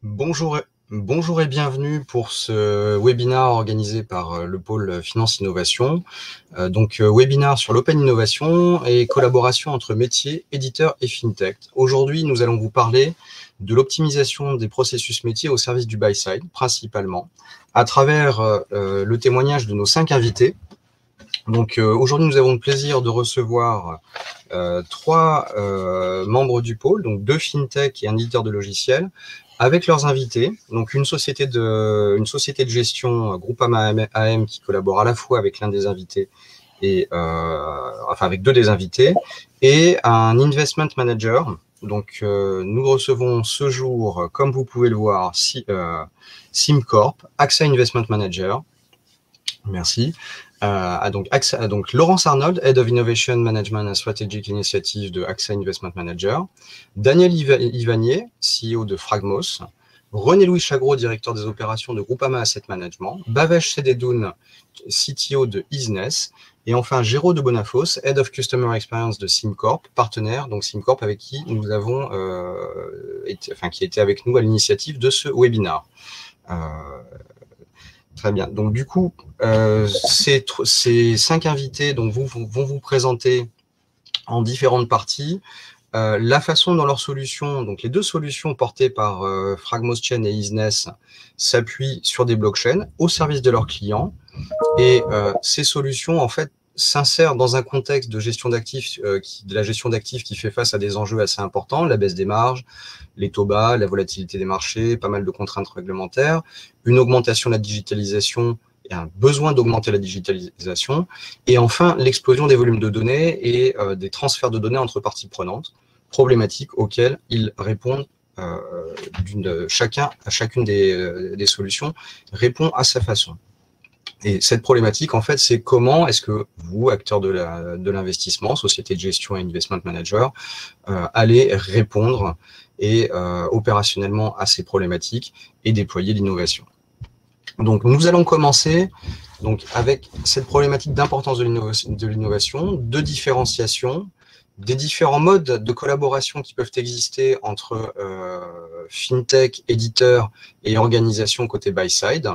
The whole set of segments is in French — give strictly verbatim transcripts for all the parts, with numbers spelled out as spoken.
Bonjour, et- bonjour et bienvenue pour ce webinaire organisé par le pôle Finance Innovation. Euh, donc, euh, webinaire sur l'Open Innovation et collaboration entre métiers, éditeurs et FinTech. Aujourd'hui, nous allons vous parler de l'optimisation des processus métiers au service du buy-side, principalement, à travers euh, le témoignage de nos cinq invités. Donc, euh, aujourd'hui, nous avons le plaisir de recevoir euh, trois euh, membres du pôle, donc deux FinTech et un éditeur de logiciels, avec leurs invités, donc une société de, une société de gestion, Groupama A M, qui collabore à la fois avec l'un des invités et euh, enfin avec deux des invités, et un investment manager. Donc euh, nous recevons ce jour, comme vous pouvez le voir, si, euh, SimCorp, AXA Investment Manager. Merci. Euh, donc, AXA, donc Laurence Arnold, Head of Innovation Management and Strategic Initiative de AXA Investment Manager, Daniel Ivanier, C E O de Fragmos, René-Louis Chagreau, directeur des opérations de Groupama Asset Management, Bhavesh Sededoun, C T O de Isness, et enfin Géraud de Bonafos, Head of Customer Experience de SimCorp, partenaire, donc SimCorp avec qui nous avons euh, été, enfin qui était avec nous à l'initiative de ce webinaire. Euh, Très bien. Donc, du coup, euh, ces, ces cinq invités donc, vont, vont vous présenter en différentes parties euh, la façon dont leurs solutions, donc les deux solutions portées par euh, Fragmos Chain et Isness, s'appuient sur des blockchains au service de leurs clients. Et euh, ces solutions, en fait, s'insèrent dans un contexte de gestion d'actifs, euh, de la gestion d'actifs qui fait face à des enjeux assez importants, la baisse des marges, les taux bas, la volatilité des marchés, pas mal de contraintes réglementaires, une augmentation de la digitalisation et un besoin d'augmenter la digitalisation, et enfin l'explosion des volumes de données et euh, des transferts de données entre parties prenantes, problématiques auxquelles ils répondent. Euh, d'une, chacun, à chacune des, euh, des solutions répond à sa façon. Et cette problématique, en fait, c'est comment est-ce que vous, acteurs de la, de l'investissement, société de gestion et investment manager, euh, allez répondre et euh, opérationnellement à ces problématiques et déployer l'innovation. Donc, nous allons commencer donc, avec cette problématique d'importance de l'innovation, de différenciation, des différents modes de collaboration qui peuvent exister entre euh, FinTech, éditeurs et organisations côté buy-side.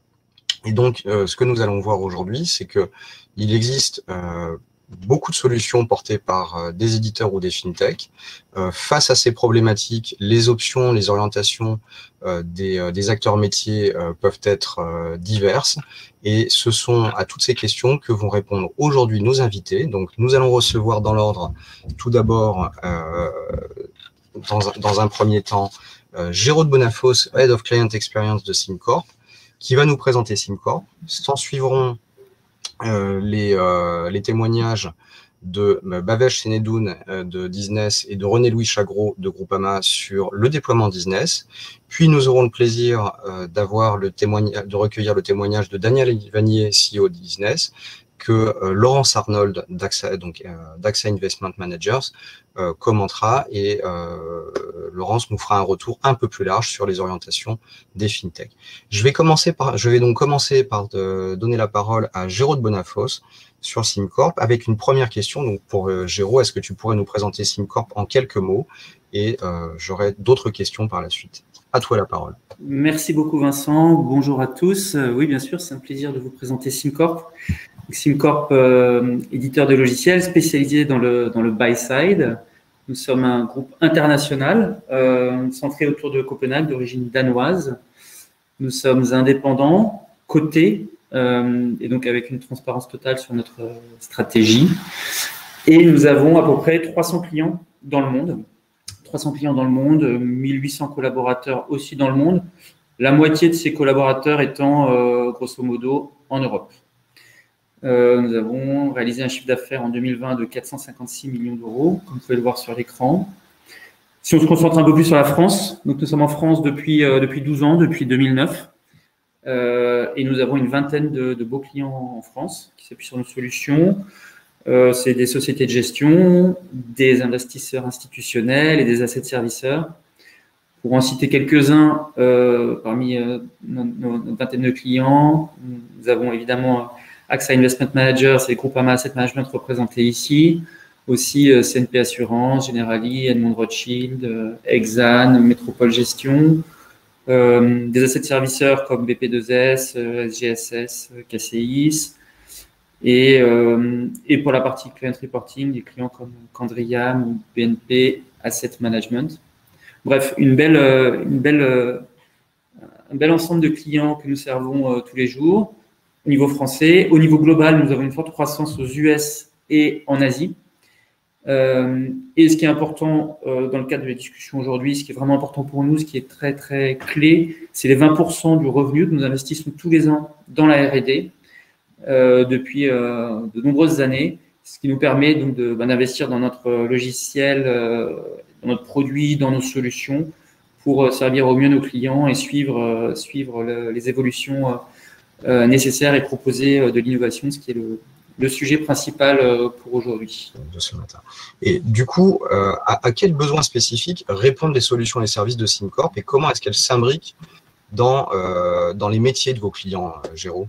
Et donc, euh, ce que nous allons voir aujourd'hui, c'est qu'il existe euh, beaucoup de solutions portées par euh, des éditeurs ou des fintech. Euh, face à ces problématiques, les options, les orientations euh, des, euh, des acteurs métiers euh, peuvent être euh, diverses. Et ce sont à toutes ces questions que vont répondre aujourd'hui nos invités. Donc, nous allons recevoir dans l'ordre, tout d'abord, euh, dans, dans un premier temps, euh, Géraud de Bonafos, Head of Client Experience de SimCorp, qui va nous présenter SimCorp. S'en suivront euh, les, euh, les témoignages de euh, Bhavesh Senedoun euh, de Disness et de René-Louis Chagreau de Groupama sur le déploiement Disness. Puis nous aurons le plaisir euh, d'avoir le témoignage, de recueillir le témoignage de Daniel Ivanier, C E O de Disness, que euh, Laurence Arnold d'AXA, donc euh, d'AXA Investment Managers euh, commentera, et euh, Laurence nous fera un retour un peu plus large sur les orientations des fintech. Je vais commencer par, je vais donc commencer par de, donner la parole à Géraud de Bonafos sur SimCorp avec une première question. Donc pour euh, Géraud, est-ce que tu pourrais nous présenter SimCorp en quelques mots, et euh, j'aurai d'autres questions par la suite. À toi la parole. Merci beaucoup Vincent, bonjour à tous. Euh, oui, bien sûr, c'est un plaisir de vous présenter SimCorp. SimCorp, euh, éditeur de logiciels spécialisé dans le, dans le buy-side. Nous sommes un groupe international euh, centré autour de Copenhague, d'origine danoise. Nous sommes indépendants, cotés, euh, et donc avec une transparence totale sur notre stratégie. Et nous avons à peu près trois cents clients dans le monde. trois cents clients dans le monde, mille huit cents collaborateurs aussi dans le monde. La moitié de ces collaborateurs étant, euh, grosso modo, en Europe. Euh, nous avons réalisé un chiffre d'affaires en deux mille vingt de quatre cent cinquante-six millions d'euros, comme vous pouvez le voir sur l'écran. Si on se concentre un peu plus sur la France, donc nous sommes en France depuis, euh, depuis douze ans, depuis deux mille neuf, euh, et nous avons une vingtaine de, de beaux clients en France qui s'appuient sur nos solutions. Euh, c'est des sociétés de gestion, des investisseurs institutionnels et des asset serviceurs. Pour en citer quelques-uns, euh, parmi euh, nos, nos vingtaine de clients, nous avons évidemment AXA Investment Manager, c'est Groupama Asset Management représenté ici. Aussi euh, C N P Assurance, Generali, Edmond Rothschild, euh, Exane, Métropole Gestion. euh, des asset serviceurs comme B P deux S, euh, S G S S, K C I S, et, euh, et pour la partie client reporting, des clients comme Candriam ou B N P Asset Management. Bref, une belle, une belle, un bel ensemble de clients que nous servons euh, tous les jours au niveau français. Au niveau global, nous avons une forte croissance aux U S et en Asie. Euh, et ce qui est important euh, dans le cadre de la discussion aujourd'hui, ce qui est vraiment important pour nous, ce qui est très très clé, c'est les vingt pour cent du revenu que nous investissons tous les ans dans la R et D euh, depuis euh, de nombreuses années, ce qui nous permet donc de, ben, d'investir dans notre logiciel, euh, dans notre produit, dans nos solutions pour servir au mieux nos clients et suivre, euh, suivre le, les évolutions euh, nécessaires et proposer euh, de l'innovation, ce qui est le le sujet principal pour aujourd'hui. De ce matin. Et du coup, euh, à, à quels besoins spécifiques répondent les solutions et services de SimCorp et comment est-ce qu'elles s'imbriquent dans, euh, dans les métiers de vos clients, Géraud?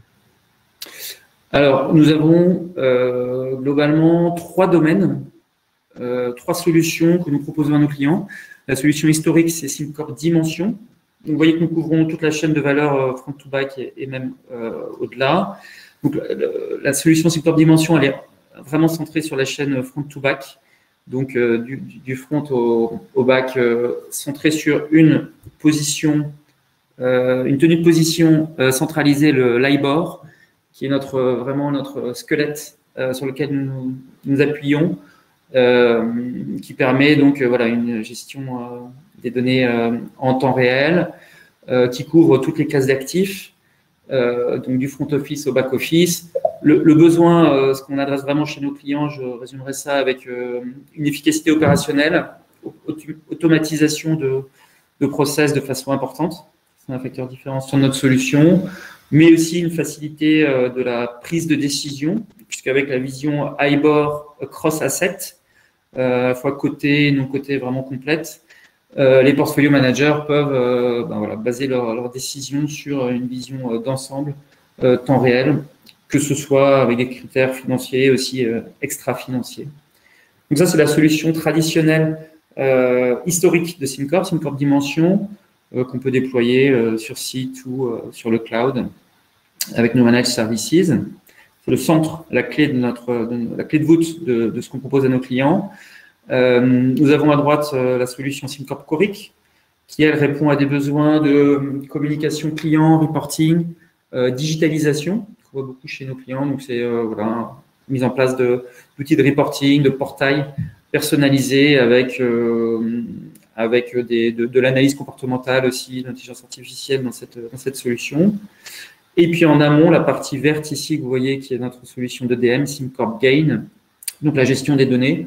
Alors, nous avons euh, globalement trois domaines, euh, trois solutions que nous proposons à nos clients. La solution historique, c'est SimCorp Dimension. Donc, vous voyez que nous couvrons toute la chaîne de valeur front to back et, et même euh, au-delà. Donc, la solution SimCorp Dimension, elle est vraiment centrée sur la chaîne front to back, donc euh, du, du front au, au back, euh, centrée sur une position, euh, une tenue de position euh, centralisée, le l'I B O R, qui est notre vraiment notre squelette euh, sur lequel nous nous appuyons, euh, qui permet donc euh, voilà une gestion euh, des données euh, en temps réel, euh, qui couvre toutes les classes d'actifs. Euh, donc du front office au back office. Le, le besoin, euh, ce qu'on adresse vraiment chez nos clients, je résumerai ça avec euh, une efficacité opérationnelle, auto automatisation de, de process de façon importante. C'est un facteur différent sur notre solution, mais aussi une facilité euh, de la prise de décision, puisqu'avec la vision I B O R cross asset, euh, à la fois côté et non côté vraiment complète, Euh, les portfolio managers peuvent euh, ben voilà, baser leurs leur décisions sur une vision euh, d'ensemble, euh, temps réel, que ce soit avec des critères financiers aussi euh, extra-financiers. Donc ça, c'est la solution traditionnelle euh, historique de SimCorp, SimCorp Dimension, euh, qu'on peut déployer euh, sur site ou euh, sur le cloud avec nos managed services. C'est le centre, la clé de notre, de, la clé de voûte de, de ce qu'on propose à nos clients. Euh, nous avons à droite euh, la solution SimCorp Coric, qui elle répond à des besoins de communication client, reporting, euh, digitalisation, qu'on voit beaucoup chez nos clients. Donc c'est euh, voilà, mise en place d'outils de, de reporting, de portails personnalisés avec euh, avec des, de, de l'analyse comportementale aussi, l'intelligence artificielle dans cette dans cette solution. Et puis en amont, la partie verte ici que vous voyez, qui est notre solution d'E D M, SimCorp Gain, donc la gestion des données.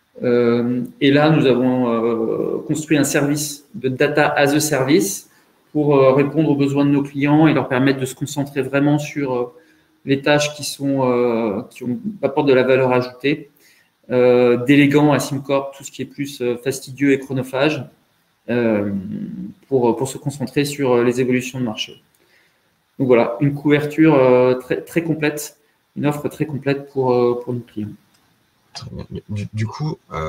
Euh, et là, nous avons euh, construit un service de data as a service pour euh, répondre aux besoins de nos clients et leur permettre de se concentrer vraiment sur euh, les tâches qui sont euh, qui ont, apportent de la valeur ajoutée, euh, déléguant à SimCorp tout ce qui est plus euh, fastidieux et chronophage euh, pour pour se concentrer sur les évolutions de marché. Donc voilà, une couverture euh, très très complète, une offre très complète pour euh, pour nos clients. Du, du coup, euh,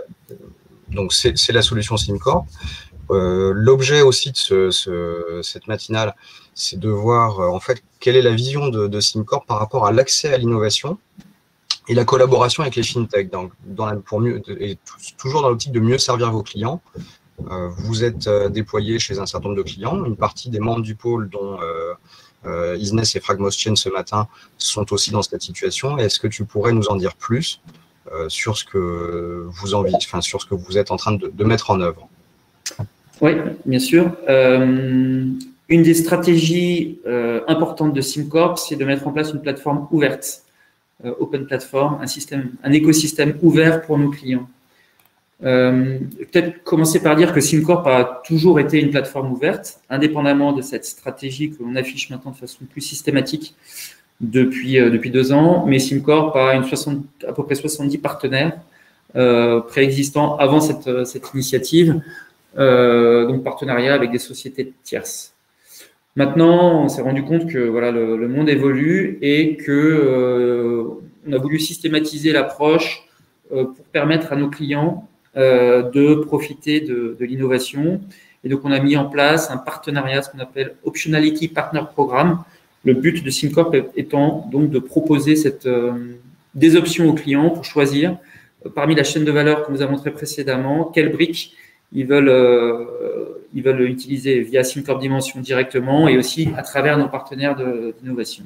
donc c'est la solution SimCorp. Euh, L'objet aussi de ce, ce, cette matinale, c'est de voir euh, en fait quelle est la vision de, de SimCorp par rapport à l'accès à l'innovation et la collaboration avec les fintech, dans, dans la, pour mieux, et toujours dans l'optique de mieux servir vos clients. Euh, vous êtes euh, déployé chez un certain nombre de clients. Une partie des membres du pôle, dont euh, euh, Isness et Fragmostian ce matin, sont aussi dans cette situation. Est-ce que tu pourrais nous en dire plus Euh, sur ce que vous envie, enfin sur ce que vous êtes en train de, de mettre en œuvre? Oui, bien sûr. Euh, une des stratégies euh, importantes de SimCorp, c'est de mettre en place une plateforme ouverte, euh, open platform, un système, un écosystème ouvert pour nos clients. Euh, Peut-être commencer par dire que SimCorp a toujours été une plateforme ouverte, indépendamment de cette stratégie que l'on affiche maintenant de façon plus systématique depuis, euh, depuis deux ans, mais SimCorp a une soixante, à peu près soixante-dix partenaires euh, préexistants avant cette, cette initiative, euh, donc partenariat avec des sociétés tierces. Maintenant, on s'est rendu compte que voilà, le, le monde évolue et que euh, on a voulu systématiser l'approche euh, pour permettre à nos clients euh, de profiter de, de l'innovation Et donc, on a mis en place un partenariat, ce qu'on appelle Optionality Partner Programme. Le but de SimCorp étant donc de proposer cette, euh, des options aux clients pour choisir, euh, parmi la chaîne de valeur que nous avons montré précédemment, quelles briques ils veulent, euh, ils veulent utiliser via SimCorp Dimension directement et aussi à travers nos partenaires d'innovation.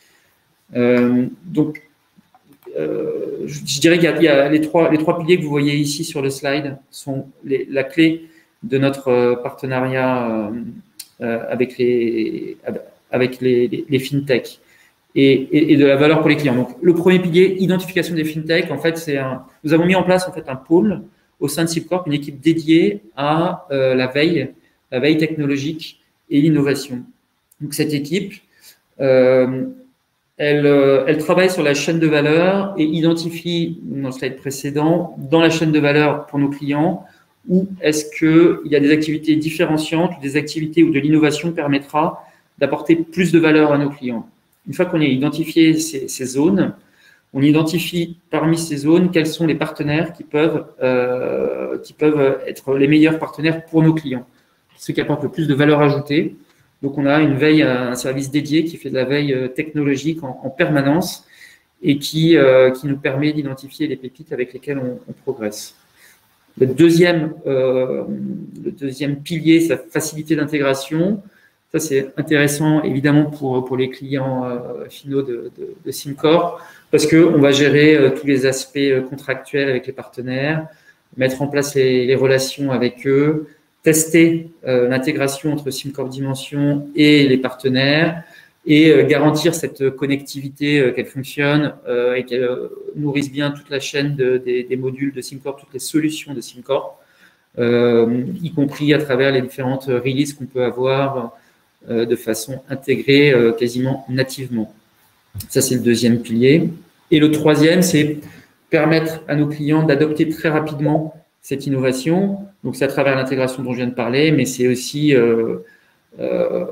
Euh, donc, euh, je, je dirais qu'il y, y a les trois, les trois piliers que vous voyez ici sur le slide sont les, la clé de notre partenariat euh, avec les, avec les, les, les fintech et, et, et de la valeur pour les clients. Donc, le premier pilier, identification des fintech. En fait, c'est un, nous avons mis en place en fait un pôle au sein de SimCorp, une équipe dédiée à euh, la veille, la veille technologique et l'innovation. Donc, cette équipe, euh, elle, euh, elle travaille sur la chaîne de valeur et identifie, dans le slide précédent, dans la chaîne de valeur pour nos clients, où est-ce qu'il y a des activités différenciantes, des activités où de l'innovation permettra d'apporter plus de valeur à nos clients. Une fois qu'on a identifié ces, ces zones, on identifie parmi ces zones quels sont les partenaires qui peuvent, euh, qui peuvent être les meilleurs partenaires pour nos clients, ceux qui apportent le plus de valeur ajoutée. Donc, on a une veille, un service dédié qui fait de la veille technologique en, en permanence et qui, euh, qui nous permet d'identifier les pépites avec lesquelles on, on progresse. Le deuxième, euh, le deuxième pilier, c'est la facilité d'intégration. Ça, c'est intéressant, évidemment, pour, pour les clients euh, finaux de, de, de SimCorp, parce qu'on va gérer euh, tous les aspects euh, contractuels avec les partenaires, mettre en place les, les relations avec eux, tester euh, l'intégration entre SimCorp Dimension et les partenaires et euh, garantir cette connectivité, euh, qu'elle fonctionne euh, et qu'elle euh, nourrisse bien toute la chaîne de, des, des modules de SimCorp, toutes les solutions de SimCorp, euh, y compris à travers les différentes releases qu'on peut avoir euh, de façon intégrée euh, quasiment nativement. Ça, c'est le deuxième pilier. Et le troisième, c'est permettre à nos clients d'adopter très rapidement cette innovation. Donc, c'est à travers l'intégration dont je viens de parler, mais c'est aussi euh, euh,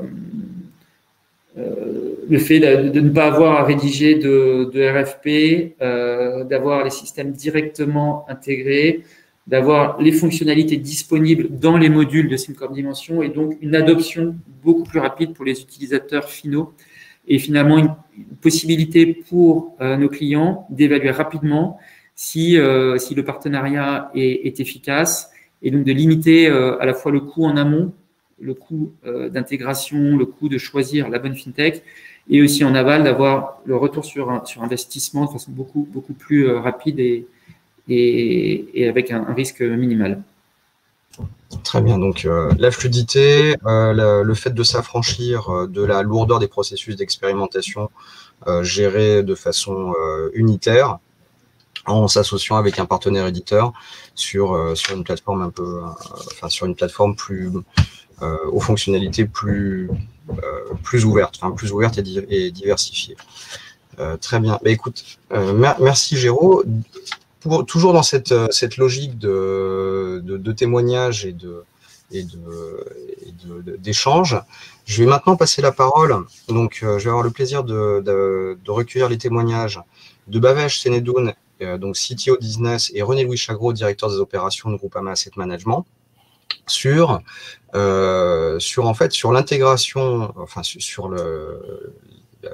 euh, le fait de, de ne pas avoir à rédiger de, de R F P, euh, d'avoir les systèmes directement intégrés, d'avoir les fonctionnalités disponibles dans les modules de SimCorp Dimension et donc une adoption beaucoup plus rapide pour les utilisateurs finaux et finalement une, une possibilité pour euh, nos clients d'évaluer rapidement si, euh, si le partenariat est, est efficace et donc de limiter euh, à la fois le coût en amont, le coût euh, d'intégration, le coût de choisir la bonne fintech et aussi en aval d'avoir le retour sur, sur investissement de façon beaucoup, beaucoup plus euh, rapide et, et, et avec un, un risque minimal. Très bien, donc euh, la fluidité, euh, le, le fait de s'affranchir euh, de la lourdeur des processus d'expérimentation euh, gérés de façon euh, unitaire, en s'associant avec un partenaire éditeur sur, euh, sur une plateforme un peu, euh, enfin sur une plateforme plus euh, aux fonctionnalités plus, euh, plus ouvertes, enfin plus ouvertes et, di et diversifiées. Euh, très bien. Bah, écoute, euh, mer merci Géraud. Pour, toujours dans cette, cette logique de, de, de témoignage et de et d'échange, de, de, je vais maintenant passer la parole. Donc, euh, je vais avoir le plaisir de, de, de recueillir les témoignages de Bhavesh Senedoun, euh, donc C T O Business, et René-Louis Chagreau, directeur des opérations de Groupama Asset Management, sur euh, sur en fait sur l'intégration, enfin sur, sur le, le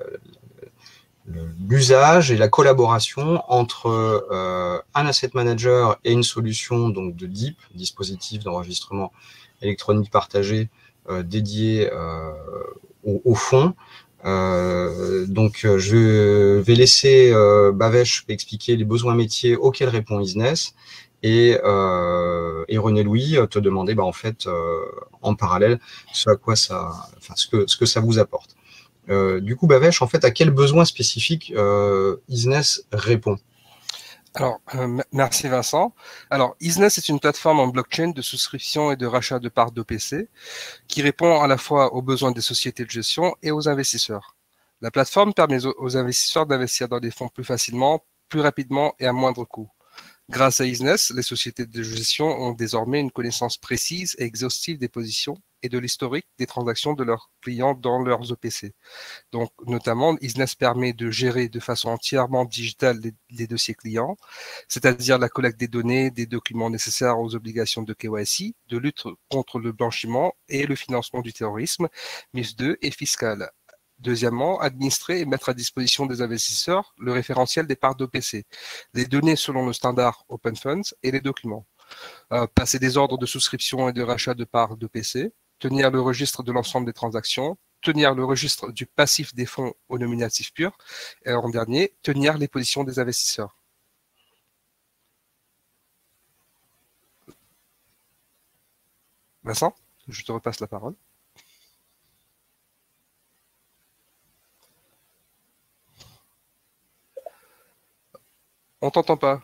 l'usage et la collaboration entre euh, un asset manager et une solution donc de D I P, dispositif d'enregistrement électronique partagé euh, dédié euh, au, au fonds. Euh, donc, je vais laisser euh, Bhavesh expliquer les besoins métiers auxquels répond Business et, euh, et René-Louis te demander bah, en fait euh, en parallèle ce à quoi ça, enfin ce que ce que ça vous apporte. Euh, du coup, Bhavesh, en fait, à quel besoin spécifique euh, Business répond? Alors, euh, merci Vincent. Alors, Business est une plateforme en blockchain de souscription et de rachat de parts d'O P C qui répond à la fois aux besoins des sociétés de gestion et aux investisseurs. La plateforme permet aux investisseurs d'investir dans des fonds plus facilement, plus rapidement et à moindre coût. Grâce à Isness, les sociétés de gestion ont désormais une connaissance précise et exhaustive des positions et de l'historique des transactions de leurs clients dans leurs O P C. Donc, notamment, Isness permet de gérer de façon entièrement digitale les, les dossiers clients, c'est-à-dire la collecte des données, des documents nécessaires aux obligations de K Y C, de lutte contre le blanchiment et le financement du terrorisme, M I F deux et fiscal. Deuxièmement, administrer et mettre à disposition des investisseurs le référentiel des parts d'O P C, les données selon le standard Open Funds et les documents. Euh, passer des ordres de souscription et de rachat de parts d'O P C, tenir le registre de l'ensemble des transactions, tenir le registre du passif des fonds au nominatif pur, et en dernier, tenir les positions des investisseurs. Vincent, je te repasse la parole. On t'entend pas.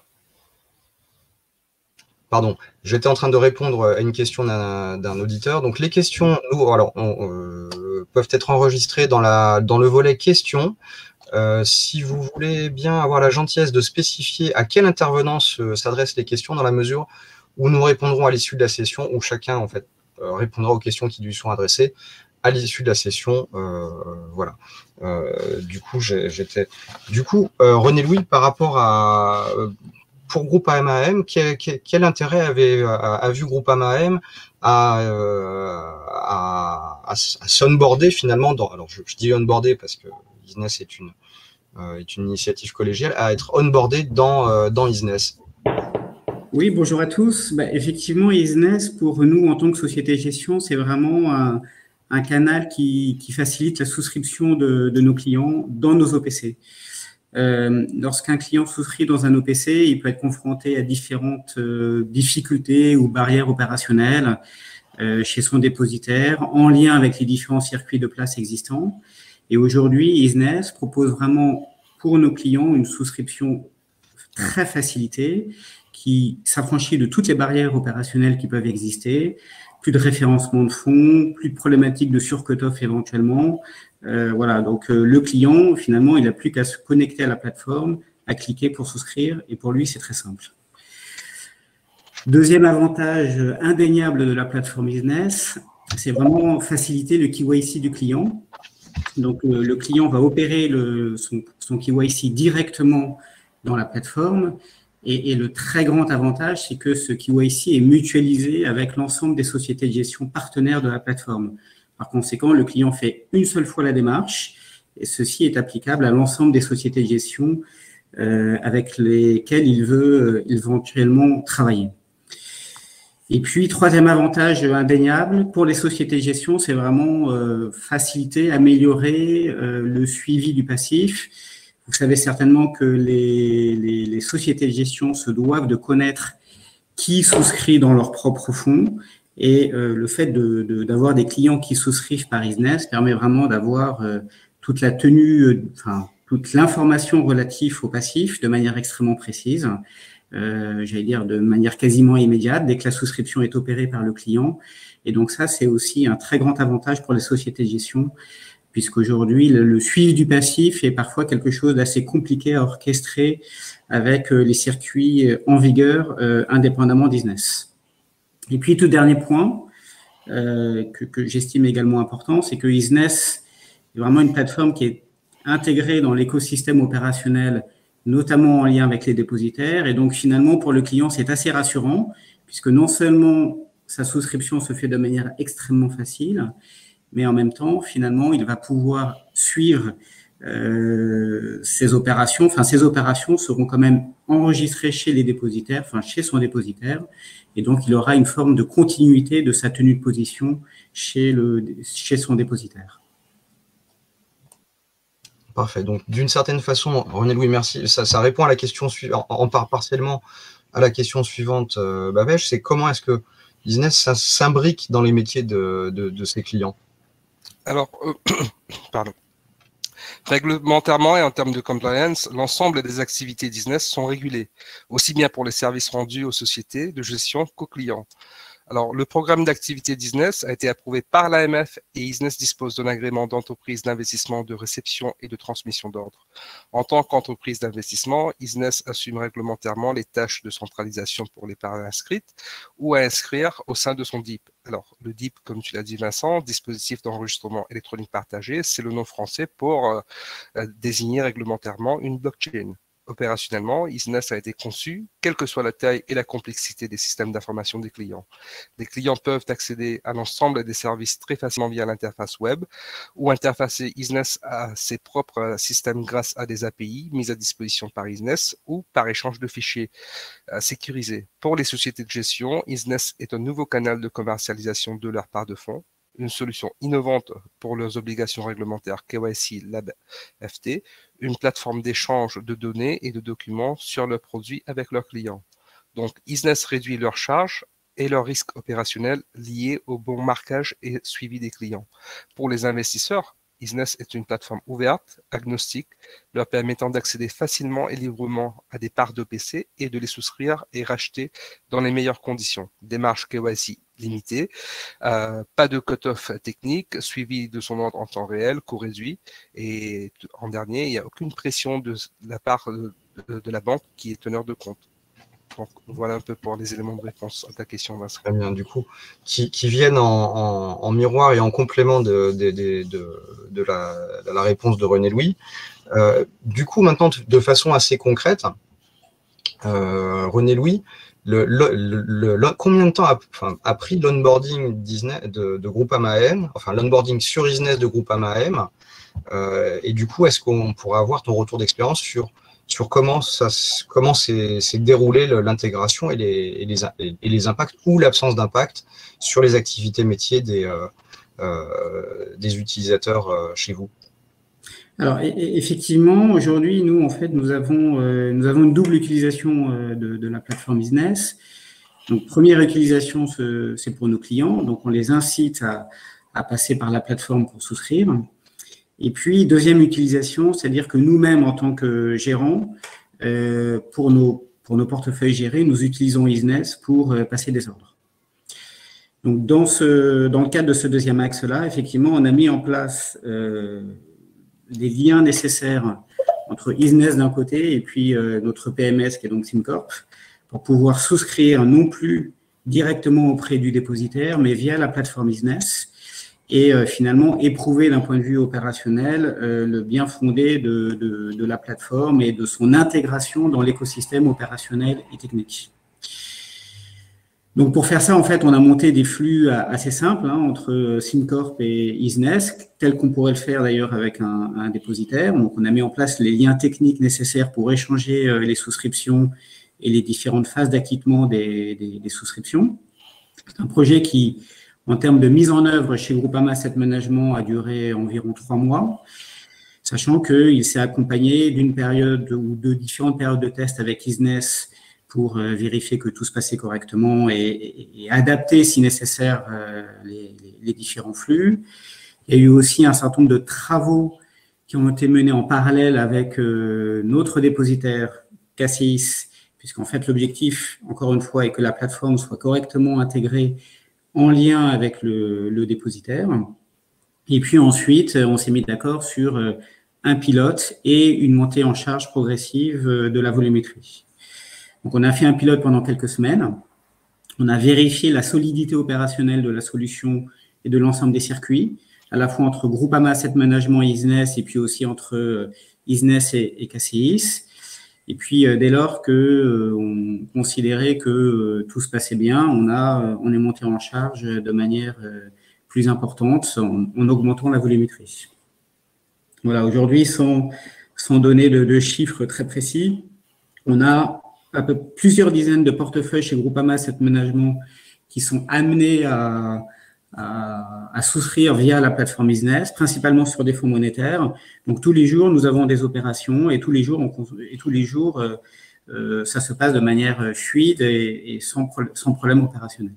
Pardon, j'étais en train de répondre à une question d'un auditeur. Donc les questions, nous, alors, on, euh, peuvent être enregistrées dans, la, dans le volet questions. Euh, si vous voulez bien avoir la gentillesse de spécifier à quel intervenant s'adressent les questions, dans la mesure où nous répondrons à l'issue de la session, où chacun en fait euh, répondra aux questions qui lui sont adressées à l'issue de la session. Euh, voilà. Euh, du coup, j'étais. Du coup, euh, René Louis, par rapport à euh, pour Groupama M, quel, quel, quel intérêt avait a, a vu Groupama M à, euh, à, à, à s'onboarder finalement dans. Alors, je, je dis onboarder parce que Isness est une euh, est une initiative collégiale, à être onboardé dans euh, dans Isness. Oui, bonjour à tous. Bah, effectivement, Isness, pour nous, en tant que société de gestion, c'est vraiment un, un canal qui, qui facilite la souscription de, de nos clients dans nos O P C. Euh, lorsqu'un client souscrit dans un O P C, il peut être confronté à différentes euh, difficultés ou barrières opérationnelles euh, chez son dépositaire, en lien avec les différents circuits de place existants. Et aujourd'hui, Isness propose vraiment pour nos clients une souscription très facilitée, qui s'affranchit de toutes les barrières opérationnelles qui peuvent exister, plus de référencement de fonds, plus de problématiques de sur-cut-off éventuellement. Euh, voilà, donc euh, le client, finalement, il n'a plus qu'à se connecter à la plateforme, à cliquer pour souscrire, et pour lui, c'est très simple. Deuxième avantage indéniable de la plateforme Isness, c'est vraiment faciliter le K Y C du client. Donc, euh, le client va opérer le, son, son K Y C directement dans la plateforme. Et, et le très grand avantage, c'est que ce K Y C est mutualisé avec l'ensemble des sociétés de gestion partenaires de la plateforme. Par conséquent, le client fait une seule fois la démarche et ceci est applicable à l'ensemble des sociétés de gestion euh, avec lesquelles il veut euh, éventuellement travailler. Et puis, troisième avantage indéniable pour les sociétés de gestion, c'est vraiment euh, faciliter, améliorer euh, le suivi du passif. Vous savez certainement que les, les, les sociétés de gestion se doivent de connaître qui souscrit dans leurs propres fonds. Et euh, le fait de, de, d'avoir des clients qui souscrivent par Isness permet vraiment d'avoir euh, toute la tenue, euh, enfin, toute l'information relative au passif de manière extrêmement précise. Euh, j'allais dire de manière quasiment immédiate, dès que la souscription est opérée par le client. Et donc ça, c'est aussi un très grand avantage pour les sociétés de gestion, puisqu'aujourd'hui, le, le suivi du passif est parfois quelque chose d'assez compliqué à orchestrer avec euh, les circuits en vigueur, euh, indépendamment d'Isness. Et puis, tout dernier point euh, que, que j'estime également important, c'est que Isness est vraiment une plateforme qui est intégrée dans l'écosystème opérationnel, notamment en lien avec les dépositaires. Et donc, finalement, pour le client, c'est assez rassurant, puisque non seulement sa souscription se fait de manière extrêmement facile, mais en même temps, finalement, il va pouvoir suivre euh, ses opérations. Enfin, ces opérations seront quand même enregistrées chez les dépositaires, enfin, chez son dépositaire. Et donc, il aura une forme de continuité de sa tenue de position chez, le, chez son dépositaire. Parfait. Donc, d'une certaine façon, René-Louis, merci. Ça, ça répond à la question suivante, en part partiellement à la question suivante, euh, Bhavesh, c'est comment est-ce que Isness s'imbrique dans les métiers de, de, de ses clients? Alors, euh, pardon. Réglementairement et en termes de compliance, l'ensemble des activités d'Isness sont régulées, aussi bien pour les services rendus aux sociétés de gestion qu'aux clients. Alors, le programme d'activité d'Isness a été approuvé par l'A M F et Isness dispose d'un agrément d'entreprise d'investissement, de réception et de transmission d'ordre. En tant qu'entreprise d'investissement, Isness assume réglementairement les tâches de centralisation pour l'épargne inscrite ou à inscrire au sein de son D I P. Alors, le D I P, comme tu l'as dit Vincent, dispositif d'enregistrement électronique partagé, c'est le nom français pour euh, désigner réglementairement une blockchain. Opérationnellement, Isness a été conçu, quelle que soit la taille et la complexité des systèmes d'information des clients. Les clients peuvent accéder à l'ensemble des services très facilement via l'interface web ou interfacer Isness à ses propres systèmes grâce à des A P I mises à disposition par Isness ou par échange de fichiers euh, sécurisés. Pour les sociétés de gestion, Isness est un nouveau canal de commercialisation de leur part de fonds, une solution innovante pour leurs obligations réglementaires K Y C Lab F T, une plateforme d'échange de données et de documents sur leurs produits avec leurs clients. Donc, Isness réduit leurs charges et leurs risques opérationnels liés au bon marquage et suivi des clients. Pour les investisseurs, Isness est une plateforme ouverte, agnostique, leur permettant d'accéder facilement et librement à des parts d'O P C et de les souscrire et racheter dans les meilleures conditions. Démarche K Y C limitée, euh, pas de cut-off technique, suivi de son ordre en temps réel, coût réduit. Et en dernier, il n'y a aucune pression de la part de, de, de la banque qui est teneur de compte. Donc, voilà un peu pour les éléments de réponse à ta question, Vincent. Très bien, du coup, qui, qui viennent en, en, en miroir et en complément de, de, de, de, de, la, de la réponse de René-Louis. Euh, du coup, maintenant, de façon assez concrète, euh, René-Louis, le, le, le, le, combien de temps a, enfin, a pris l'onboarding de, de Groupama A M, enfin l'onboarding sur Isness de Groupama A M, euh, et du coup, est-ce qu'on pourrait avoir ton retour d'expérience sur sur comment ça comment s'est déroulé l'intégration et les, et, les, et les impacts ou l'absence d'impact sur les activités métiers des, euh, euh, des utilisateurs euh, chez vous. Alors effectivement, aujourd'hui, nous en fait, nous avons euh, nous avons une double utilisation euh, de, de la plateforme Isness. Donc première utilisation, c'est pour nos clients, donc on les incite à, à passer par la plateforme pour souscrire. Et puis, deuxième utilisation, c'est-à-dire que nous-mêmes, en tant que gérants, euh, pour, nos, pour nos portefeuilles gérés, nous utilisons Isness pour euh, passer des ordres. Donc, dans, ce, dans le cadre de ce deuxième axe-là, effectivement, on a mis en place euh, les liens nécessaires entre Isness d'un côté et puis euh, notre P M S, qui est donc SimCorp, pour pouvoir souscrire non plus directement auprès du dépositaire, mais via la plateforme Isness, et euh, finalement éprouver d'un point de vue opérationnel euh, le bien fondé de, de, de la plateforme et de son intégration dans l'écosystème opérationnel et technique. Donc pour faire ça, en fait, on a monté des flux assez simples hein, entre SimCorp et Isness, tel qu'on pourrait le faire d'ailleurs avec un, un dépositaire. Donc on a mis en place les liens techniques nécessaires pour échanger euh, les souscriptions et les différentes phases d'acquittement des, des, des souscriptions. C'est un projet qui, en termes de mise en œuvre chez Groupama Asset Management, a duré environ trois mois, sachant qu'il s'est accompagné d'une période ou de différentes périodes de tests avec Isness pour euh, vérifier que tout se passait correctement et, et, et adapter, si nécessaire, euh, les, les différents flux. Il y a eu aussi un certain nombre de travaux qui ont été menés en parallèle avec euh, notre dépositaire, Cassis, puisqu'en fait, l'objectif, encore une fois, est que la plateforme soit correctement intégrée en lien avec le, le dépositaire. Et puis ensuite, on s'est mis d'accord sur un pilote et une montée en charge progressive de la volumétrie. Donc, on a fait un pilote pendant quelques semaines. On a vérifié la solidité opérationnelle de la solution et de l'ensemble des circuits, à la fois entre Groupama Asset Management et Isness, et puis aussi entre Isness et, et K C I S. Et puis, dès lors qu'on euh, considérait que euh, tout se passait bien, on, a, euh, on est monté en charge de manière euh, plus importante en, en augmentant la volumétrie. Voilà, aujourd'hui, sans, sans donner de, de chiffres très précis, on a à peu plusieurs dizaines de portefeuilles chez Groupama Asset Management qui sont amenés à, à, à souscrire via la plateforme Isness, principalement sur des fonds monétaires. Donc, tous les jours, nous avons des opérations et tous les jours, on, et tous les jours euh, euh, ça se passe de manière fluide et, et sans, sans problème opérationnel.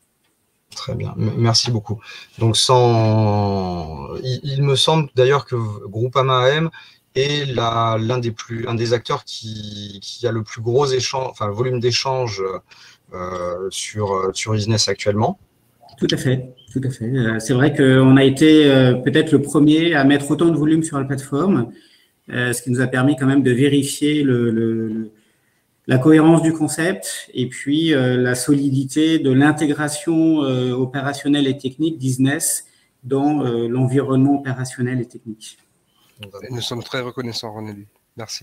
Très bien, merci beaucoup. Donc, sans... il, il me semble d'ailleurs que Groupama A M est l'un des plus, un des acteurs qui, qui a le plus gros échange, enfin, volume d'échange euh, sur, sur Isness actuellement? Tout à fait, tout à fait. Euh, c'est vrai qu'on a été euh, peut-être le premier à mettre autant de volume sur la plateforme, euh, ce qui nous a permis quand même de vérifier le, le, le, la cohérence du concept et puis euh, la solidité de l'intégration euh, opérationnelle et technique d'Isness dans euh, l'environnement opérationnel et technique. Et nous sommes très reconnaissants, René. Merci.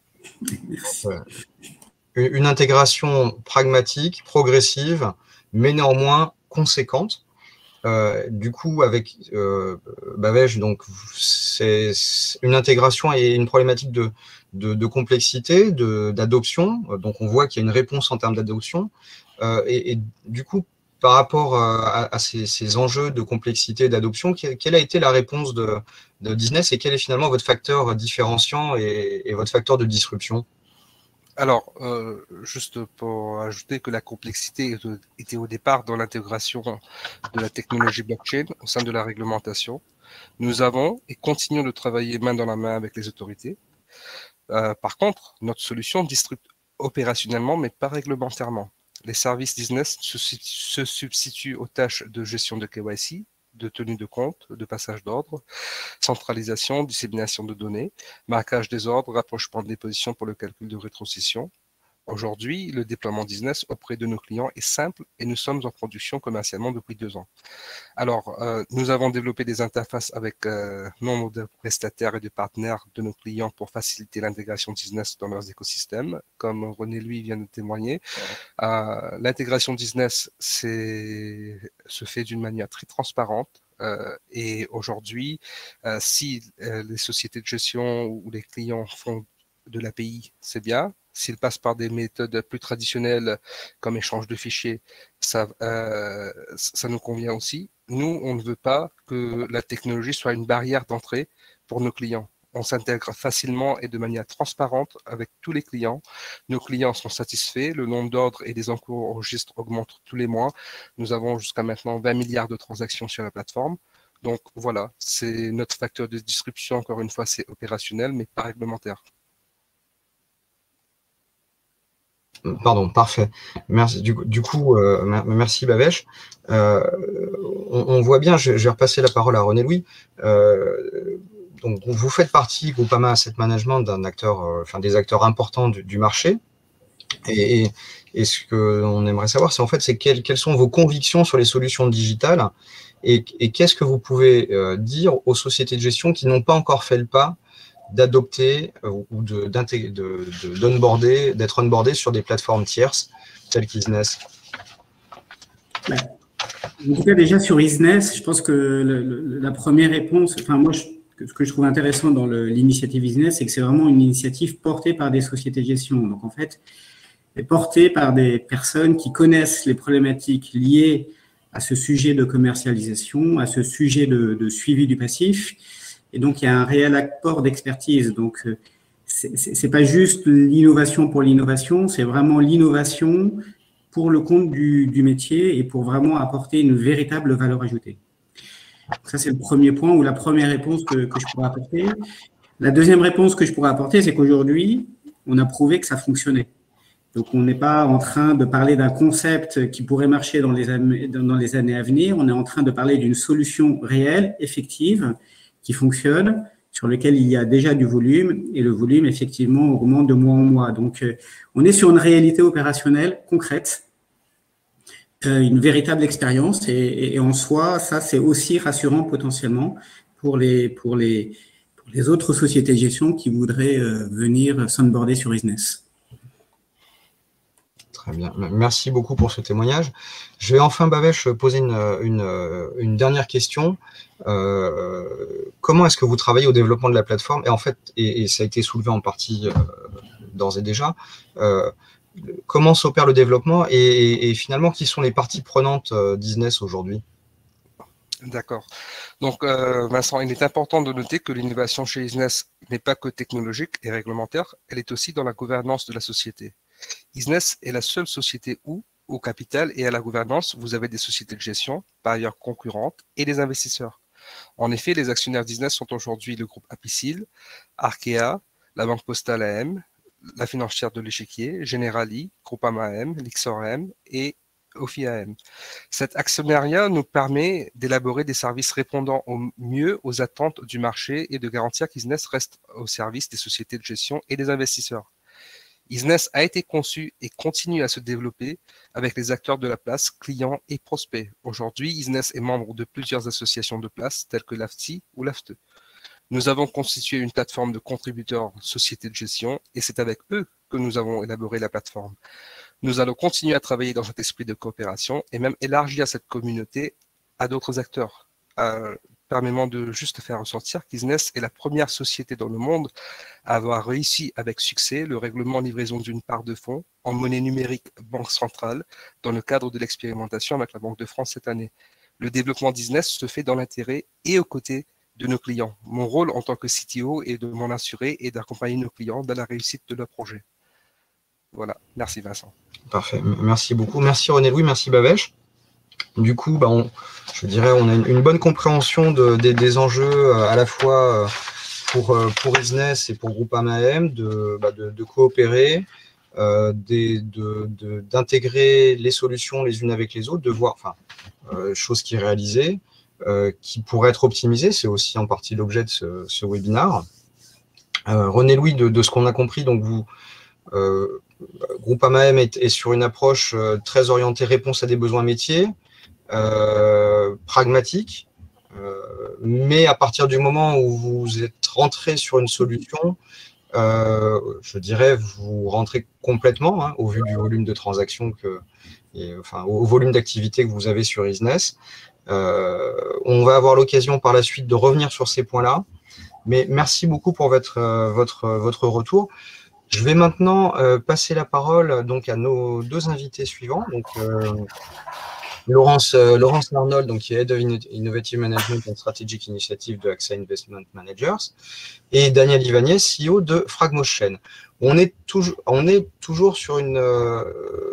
Merci. Ouais. Une intégration pragmatique, progressive, mais néanmoins conséquente. Euh, du coup, avec euh, Bhavesh, donc c'est une intégration et une problématique de, de, de complexité, d'adoption. Donc, on voit qu'il y a une réponse en termes d'adoption. Euh, et, et du coup, par rapport à, à ces, ces enjeux de complexité et d'adoption, quelle a été la réponse de, de Isness et quel est finalement votre facteur différenciant et, et votre facteur de disruption? Alors, euh, juste pour ajouter que la complexité était au départ dans l'intégration de la technologie blockchain au sein de la réglementation. Nous avons et continuons de travailler main dans la main avec les autorités. Euh, par contre, notre solution disrupte opérationnellement, mais pas réglementairement. Les services d'Isness se, se substituent aux tâches de gestion de K Y C, de tenue de compte, de passage d'ordre, centralisation, dissémination de données, marquage des ordres, rapprochement des positions pour le calcul de rétrocession. Aujourd'hui, le déploiement d'Isness auprès de nos clients est simple et nous sommes en production commercialement depuis deux ans. Alors, euh, nous avons développé des interfaces avec euh, nombre de prestataires et de partenaires de nos clients pour faciliter l'intégration d'Isness dans leurs écosystèmes, comme René lui vient de témoigner. Euh, l'intégration d'Isness se fait d'une manière très transparente. Euh, et aujourd'hui, euh, si euh, les sociétés de gestion ou les clients font de l'A P I, c'est bien. S'ils passent par des méthodes plus traditionnelles comme échange de fichiers, ça, euh, ça nous convient aussi. Nous, on ne veut pas que la technologie soit une barrière d'entrée pour nos clients. On s'intègre facilement et de manière transparente avec tous les clients. Nos clients sont satisfaits. Le nombre d'ordres et des encours au registre augmente tous les mois. Nous avons jusqu'à maintenant vingt milliards de transactions sur la plateforme. Donc voilà, c'est notre facteur de disruption. Encore une fois, c'est opérationnel, mais pas réglementaire. Pardon, parfait. Merci. Du, du coup, euh, merci Bhavesh. Euh, on, on voit bien, je, je vais repasser la parole à René Louis. Euh, donc, vous faites partie, Groupama Asset Management, d'un acteur, euh, enfin des acteurs importants du, du marché. Et, et, et ce qu'on aimerait savoir, c'est en fait, c'est quelles, quelles sont vos convictions sur les solutions digitales et, et qu'est-ce que vous pouvez euh, dire aux sociétés de gestion qui n'ont pas encore fait le pas d'adopter euh, ou de, de, de, d'onboarder, d'être onboardé sur des plateformes tierces telles qu'Isness? Ouais. En tout cas, déjà sur Isness, je pense que le, le, la première réponse, enfin moi, je, ce que je trouve intéressant dans l'initiative Isness, c'est que c'est vraiment une initiative portée par des sociétés de gestion. Donc en fait, est portée par des personnes qui connaissent les problématiques liées à ce sujet de commercialisation, à ce sujet de, de suivi du passif. Et donc, il y a un réel apport d'expertise. Donc, c'est, c'est pas juste l'innovation pour l'innovation, c'est vraiment l'innovation pour le compte du, du métier et pour vraiment apporter une véritable valeur ajoutée. Donc ça, c'est le premier point ou la première réponse que, que je pourrais apporter. La deuxième réponse que je pourrais apporter, c'est qu'aujourd'hui, on a prouvé que ça fonctionnait. Donc, on n'est pas en train de parler d'un concept qui pourrait marcher dans les, dans les années à venir. On est en train de parler d'une solution réelle, effective, qui fonctionne, sur lequel il y a déjà du volume, et le volume, effectivement, augmente de mois en mois. Donc, euh, on est sur une réalité opérationnelle concrète, euh, une véritable expérience, et, et, et en soi, ça, c'est aussi rassurant potentiellement pour les, pour les, pour les autres sociétés de gestion qui voudraient euh, venir s'onboarder sur Isness. Très bien. Merci beaucoup pour ce témoignage. Je vais enfin, Bhavesh, poser une, une, une dernière question. Euh, comment est-ce que vous travaillez au développement de la plateforme? Et en fait, et, et ça a été soulevé en partie euh, d'ores et déjà, euh, comment s'opère le développement et, et, et finalement, qui sont les parties prenantes euh, d'Isness aujourd'hui? D'accord. Donc, euh, Vincent, il est important de noter que l'innovation chez Isness n'est pas que technologique et réglementaire, elle est aussi dans la gouvernance de la société. Isness est la seule société où, au capital et à la gouvernance, vous avez des sociétés de gestion, par ailleurs concurrentes, et des investisseurs. En effet, les actionnaires d'Isness sont aujourd'hui le groupe Apicil, Arkea, la Banque Postale A M, la financière de l'échiquier, Generali, Groupama A M, Lixor A M et Ophi A M. Cet actionnariat nous permet d'élaborer des services répondant au mieux aux attentes du marché et de garantir qu'Isness reste au service des sociétés de gestion et des investisseurs. Isness a été conçu et continue à se développer avec les acteurs de la place, clients et prospects. Aujourd'hui, Isness est membre de plusieurs associations de place telles que l'A F T I ou l'A F T E. Nous avons constitué une plateforme de contributeurs sociétés de gestion et c'est avec eux que nous avons élaboré la plateforme. Nous allons continuer à travailler dans cet esprit de coopération et même élargir cette communauté à d'autres acteurs. Euh, Permettez-moi de juste faire ressortir qu'Isness est la première société dans le monde à avoir réussi avec succès le règlement livraison d'une part de fonds en monnaie numérique banque centrale dans le cadre de l'expérimentation avec la Banque de France cette année. Le développement d'Isness se fait dans l'intérêt et aux côtés de nos clients. Mon rôle en tant que C T O est de m'en assurer et d'accompagner nos clients dans la réussite de leur projet. Voilà, merci Vincent. Parfait, merci beaucoup. Merci René-Louis, merci Bhavesh. Du coup, bah on, je dirais on a une, une bonne compréhension de, de, des enjeux à la fois pour, pour Isness et pour Groupama A M de, bah de, de coopérer, euh, d'intégrer de, les solutions les unes avec les autres, de voir, enfin, euh, chose qui est réalisée, euh, qui pourrait être optimisée, c'est aussi en partie l'objet de ce, ce webinaire. Euh, René-Louis, de, de ce qu'on a compris, donc vous, euh, Groupama A M est, est sur une approche euh, très orientée réponse à des besoins métiers, Euh, pragmatique, euh, mais à partir du moment où vous êtes rentré sur une solution, euh, je dirais, vous rentrez complètement, hein, au vu du volume de transactions, que, et, enfin, au volume d'activité que vous avez sur Isness. Euh, on va avoir l'occasion par la suite de revenir sur ces points-là, mais merci beaucoup pour votre, euh, votre, votre retour. Je vais maintenant euh, passer la parole donc, à nos deux invités suivants. Donc, euh, Laurence, euh, Laurence Arnold, donc, qui est Head of Innovative Management and Strategic Initiative de A X A Investment Managers, et Daniel Ivaniez, C E O de Fragmotion. On est toujours, on est toujours sur une, euh,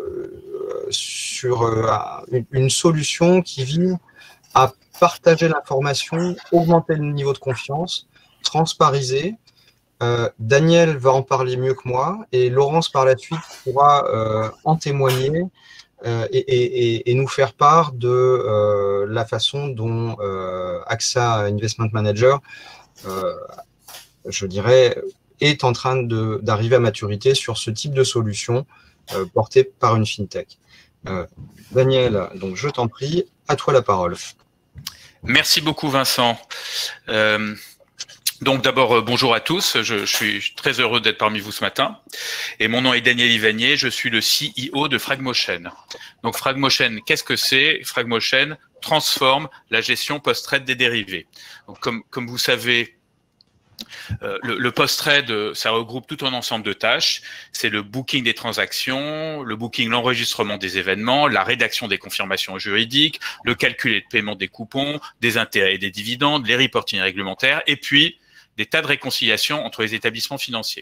sur euh, une, une solution qui vise à partager l'information, augmenter le niveau de confiance, transpariser. Euh, Daniel va en parler mieux que moi et Laurence par la suite pourra euh, en témoigner. Euh, et, et, et nous faire part de euh, la façon dont euh, A X A Investment Manager, euh, je dirais, est en train d'arriver à maturité sur ce type de solution euh, portée par une fintech. Euh, Daniel, donc je t'en prie, à toi la parole. Merci beaucoup Vincent. Euh... Donc d'abord, euh, bonjour à tous, je, je suis très heureux d'être parmi vous ce matin. Et mon nom est Daniel Ivaniez, je suis le C E O de Fragmotion. Donc Fragmotion, qu'est-ce que c'est? Fragmotion transforme la gestion post-trade des dérivés. Donc, comme, comme vous savez, euh, le, le post-trade, ça regroupe tout un ensemble de tâches. C'est le booking des transactions, le booking, l'enregistrement des événements, la rédaction des confirmations juridiques, le calcul et le paiement des coupons, des intérêts et des dividendes, les reportings réglementaires, et puis des tas de réconciliations entre les établissements financiers.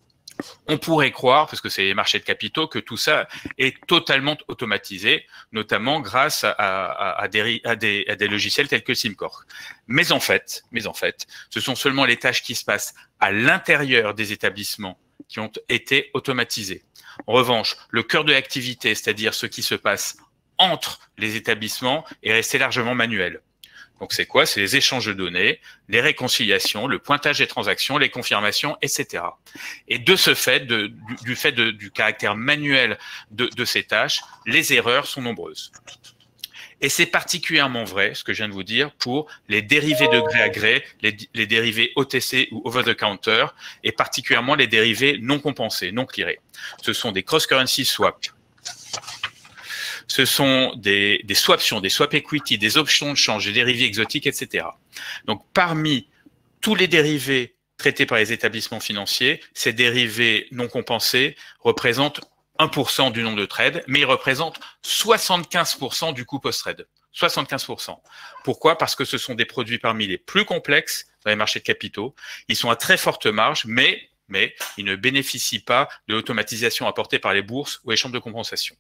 On pourrait croire, parce que c'est les marchés de capitaux, que tout ça est totalement automatisé, notamment grâce à, à, à, des, à, des, à des logiciels tels que SimCorp. Mais en fait, mais en fait, ce sont seulement les tâches qui se passent à l'intérieur des établissements qui ont été automatisées. En revanche, le cœur de l'activité, c'est-à-dire ce qui se passe entre les établissements, est resté largement manuel. Donc, c'est quoi? C'est les échanges de données, les réconciliations, le pointage des transactions, les confirmations, et cetera. Et de ce fait, de, du, du fait de, du caractère manuel de, de ces tâches, les erreurs sont nombreuses. Et c'est particulièrement vrai, ce que je viens de vous dire, pour les dérivés de gré à gré, les, les dérivés O T C ou over the counter, et particulièrement les dérivés non compensés, non clearés. Ce sont des cross-currency swaps. Ce sont des, des swaptions, des swap equity, des options de change, des dérivés exotiques, et cetera. Donc, parmi tous les dérivés traités par les établissements financiers, ces dérivés non compensés représentent un pour cent du nombre de trades, mais ils représentent soixante-quinze pour cent du coût post-trade. soixante-quinze pour cent. Pourquoi? Parce que ce sont des produits parmi les plus complexes dans les marchés de capitaux. Ils sont à très forte marge, mais, mais ils ne bénéficient pas de l'automatisation apportée par les bourses ou les chambres de compensation.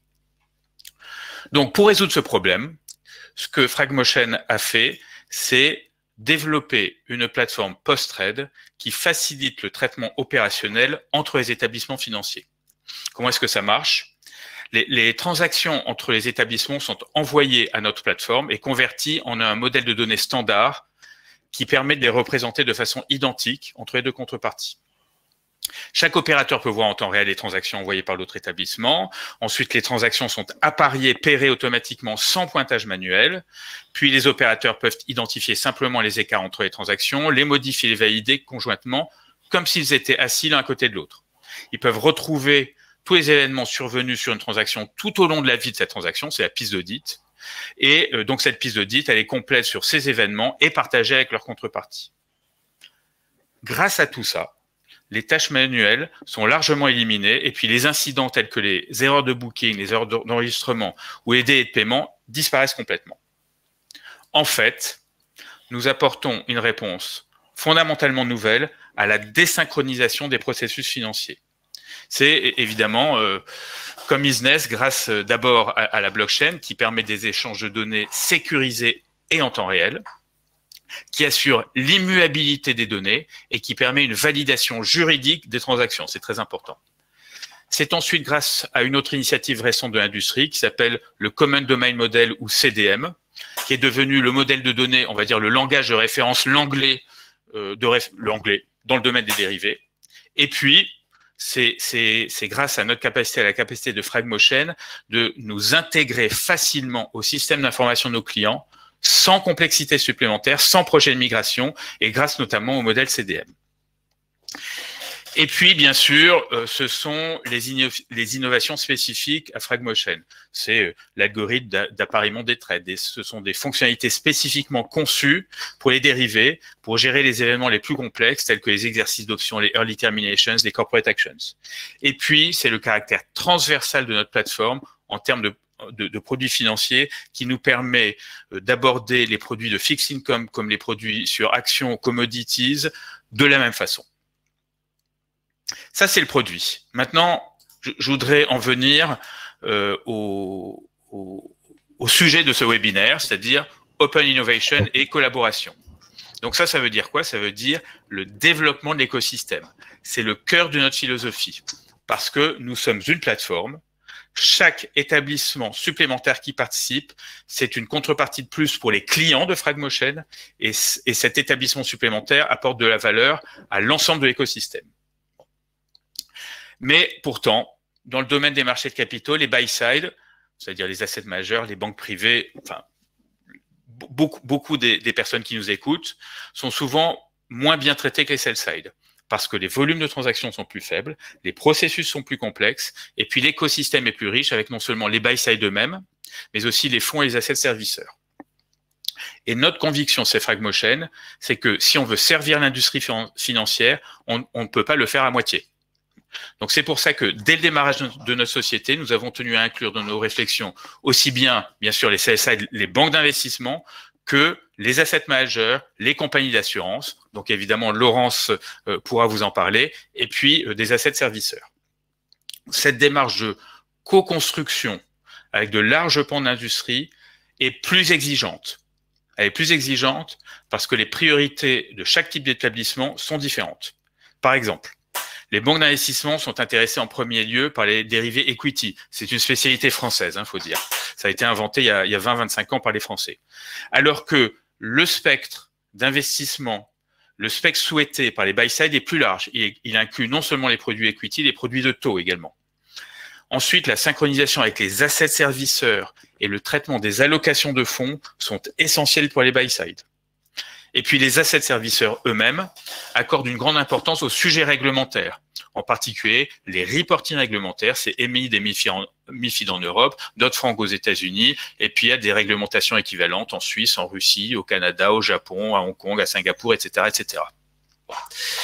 Donc, pour résoudre ce problème, ce que Fragmotion a fait, c'est développer une plateforme post-trade qui facilite le traitement opérationnel entre les établissements financiers. Comment est-ce que ça marche? Les, les transactions entre les établissements sont envoyées à notre plateforme et converties en un modèle de données standard qui permet de les représenter de façon identique entre les deux contreparties. Chaque opérateur peut voir en temps réel les transactions envoyées par l'autre établissement. Ensuite, les transactions sont appariées, pairées automatiquement sans pointage manuel. Puis, les opérateurs peuvent identifier simplement les écarts entre les transactions, les modifier et les valider conjointement, comme s'ils étaient assis l'un à côté de l'autre. Ils peuvent retrouver tous les événements survenus sur une transaction tout au long de la vie de cette transaction, c'est la piste d'audit. Et euh, donc, cette piste d'audit, elle est complète sur ces événements et partagée avec leur contrepartie. Grâce à tout ça, les tâches manuelles sont largement éliminées et puis les incidents tels que les erreurs de booking, les erreurs d'enregistrement ou les délais de paiement disparaissent complètement. En fait, nous apportons une réponse fondamentalement nouvelle à la désynchronisation des processus financiers. C'est évidemment, euh, comme Business, grâce euh, d'abord à, à la blockchain qui permet des échanges de données sécurisés et en temps réel, qui assure l'immuabilité des données et qui permet une validation juridique des transactions. C'est très important. C'est ensuite grâce à une autre initiative récente de l'industrie qui s'appelle le Common Domain Model ou C D M, qui est devenu le modèle de données, on va dire le langage de référence, l'anglais euh, de réf l'anglais dans le domaine des dérivés. Et puis, c'est grâce à notre capacité, à la capacité de Fragmotion, de nous intégrer facilement au système d'information de nos clients, sans complexité supplémentaire, sans projet de migration, et grâce notamment au modèle C D M. Et puis, bien sûr, euh, ce sont les, inno les innovations spécifiques à Fragmotion. C'est euh, l'algorithme d'appariement des trades. Et ce sont des fonctionnalités spécifiquement conçues pour les dérivés, pour gérer les événements les plus complexes, tels que les exercices d'options, les early terminations, les corporate actions. Et puis, c'est le caractère transversal de notre plateforme en termes de De, de produits financiers qui nous permet d'aborder les produits de fixed income comme les produits sur actions, commodities, de la même façon. Ça, c'est le produit. Maintenant, je, je voudrais en venir euh, au, au, au sujet de ce webinaire, c'est-à-dire Open Innovation et collaboration. Donc ça, ça veut dire quoi? Ça veut dire le développement de l'écosystème. C'est le cœur de notre philosophie parce que nous sommes une plateforme. Chaque établissement supplémentaire qui participe, c'est une contrepartie de plus pour les clients de Fragmotion et, et cet établissement supplémentaire apporte de la valeur à l'ensemble de l'écosystème. Mais pourtant, dans le domaine des marchés de capitaux, les buy-side, c'est-à-dire les assets majeurs, les banques privées, enfin, beaucoup, beaucoup des, des personnes qui nous écoutent sont souvent moins bien traitées que les sell-side. Parce que les volumes de transactions sont plus faibles, les processus sont plus complexes, et puis l'écosystème est plus riche avec non seulement les buy-side eux-mêmes, mais aussi les fonds et les assets serviceurs. Et notre conviction, c'est Fragmotion, c'est que si on veut servir l'industrie financière, on, on ne peut pas le faire à moitié. Donc c'est pour ça que dès le démarrage de notre société, nous avons tenu à inclure dans nos réflexions aussi bien, bien sûr, les sell-side, les banques d'investissement, que les asset managers, les compagnies d'assurance, donc évidemment Laurence euh, pourra vous en parler, et puis euh, des asset serviceurs. Cette démarche de co-construction avec de larges pans d'industrie est plus exigeante. Elle est plus exigeante parce que les priorités de chaque type d'établissement sont différentes. Par exemple, les banques d'investissement sont intéressées en premier lieu par les dérivés equity. C'est une spécialité française, il hein, faut dire. Ça a été inventé il y a, il y a vingt à vingt-cinq ans par les Français. Alors que le spectre d'investissement, le spectre souhaité par les buy-side est plus large. Il, il inclut non seulement les produits equity, les produits de taux également. Ensuite, la synchronisation avec les assets serviceurs et le traitement des allocations de fonds sont essentiels pour les buy-side. Et puis les assets serviceurs eux-mêmes accordent une grande importance aux sujets réglementaires, en particulier les reporting réglementaires, c'est E M I I D et MiFID en Europe, Dodd-Frank aux États-Unis, et puis il y a des réglementations équivalentes en Suisse, en Russie, au Canada, au Japon, à Hong Kong, à Singapour, et cetera, et cetera. Voilà.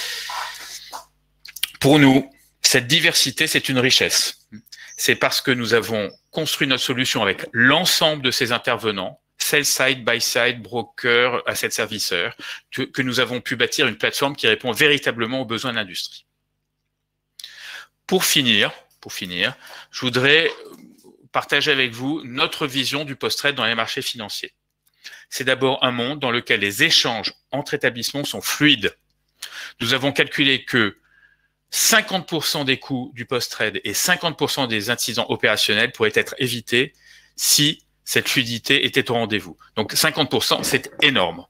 Pour nous, cette diversité, c'est une richesse. C'est parce que nous avons construit notre solution avec l'ensemble de ces intervenants, sell-side, buy-side, broker, asset serviceur, que, que nous avons pu bâtir une plateforme qui répond véritablement aux besoins de l'industrie. Pour finir, pour finir, je voudrais partager avec vous notre vision du post-trade dans les marchés financiers. C'est d'abord un monde dans lequel les échanges entre établissements sont fluides. Nous avons calculé que cinquante pour cent des coûts du post-trade et cinquante pour cent des incidents opérationnels pourraient être évités si cette fluidité était au rendez-vous. Donc cinquante pour cent, c'est énorme.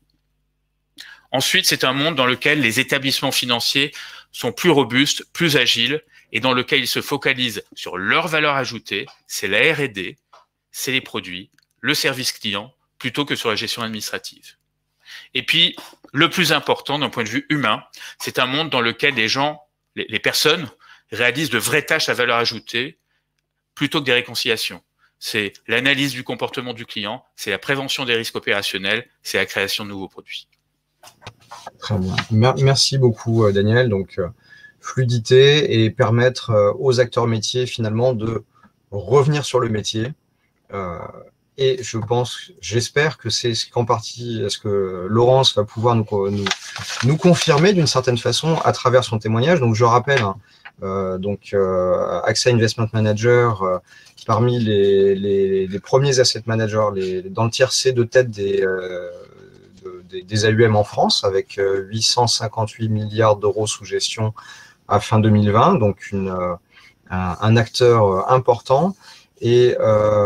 Ensuite, c'est un monde dans lequel les établissements financiers sont plus robustes, plus agiles, et dans lequel ils se focalisent sur leur valeur ajoutée, c'est la R et D, c'est les produits, le service client, plutôt que sur la gestion administrative. Et puis, le plus important d'un point de vue humain, c'est un monde dans lequel les gens, les, les personnes, réalisent de vraies tâches à valeur ajoutée, plutôt que des réconciliations. C'est l'analyse du comportement du client, c'est la prévention des risques opérationnels, c'est la création de nouveaux produits. Très bien. Merci beaucoup, Daniel. Donc, euh, fluidité et permettre euh, aux acteurs métiers, finalement, de revenir sur le métier. Euh, et je pense, j'espère que c'est qu'en partie ce que Laurence va pouvoir nous, nous, nous confirmer d'une certaine façon à travers son témoignage. Donc, je rappelle, hein, euh, donc, euh, A X A Investment Manager, euh, parmi les, les, les premiers asset managers, les, dans le tiers C de tête des... Euh, Des, des A U M en France, avec huit cent cinquante-huit milliards d'euros sous gestion à fin deux mille vingt, donc une, un, un acteur important. Et,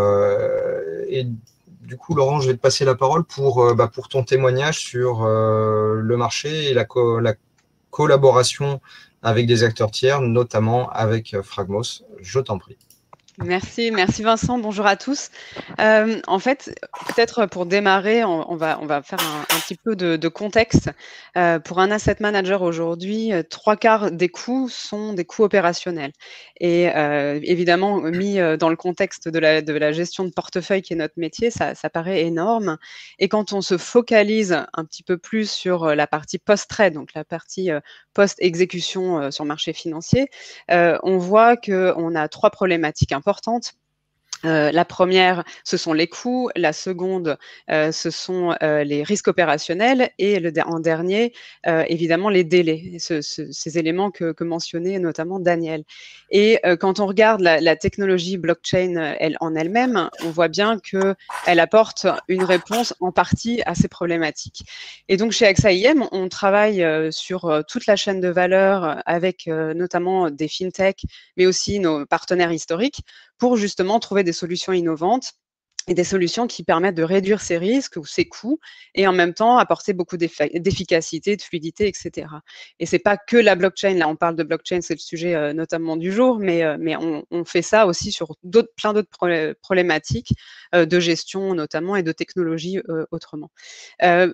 euh, et du coup, Laurent, je vais te passer la parole pour, bah, pour ton témoignage sur euh, le marché et la, co la collaboration avec des acteurs tiers, notamment avec Fragmos. Je t'en prie. Merci, merci Vincent, bonjour à tous. Euh, en fait, peut-être pour démarrer, on, on, va, on va faire un, un petit peu de, de contexte. Euh, pour un asset manager aujourd'hui, trois quarts des coûts sont des coûts opérationnels. Et euh, évidemment, mis dans le contexte de la, de la gestion de portefeuille qui est notre métier, ça, ça paraît énorme. Et quand on se focalise un petit peu plus sur la partie post-trade, donc la partie post-exécution sur le marché financier, euh, on voit qu'on a trois problématiques importantes. Importante. Euh, la première, ce sont les coûts. La seconde, euh, ce sont euh, les risques opérationnels. Et le, en dernier, euh, évidemment, les délais, ce, ce, ces éléments que, que mentionnait notamment Daniel. Et euh, quand on regarde la, la technologie blockchain elle, en elle-même, on voit bien qu'elle apporte une réponse en partie à ces problématiques. Et donc, chez A X A I M, on travaille euh, sur euh, toute la chaîne de valeur avec euh, notamment des fintechs, mais aussi nos partenaires historiques, pour justement trouver des solutions innovantes et des solutions qui permettent de réduire ces risques ou ces coûts et en même temps apporter beaucoup d'efficacité, de fluidité, et cetera. Et c'est pas que la blockchain, là on parle de blockchain, c'est le sujet euh, notamment du jour, mais, euh, mais on, on fait ça aussi sur d'autres, plein d'autres problématiques euh, de gestion notamment et de technologie euh, autrement. Euh,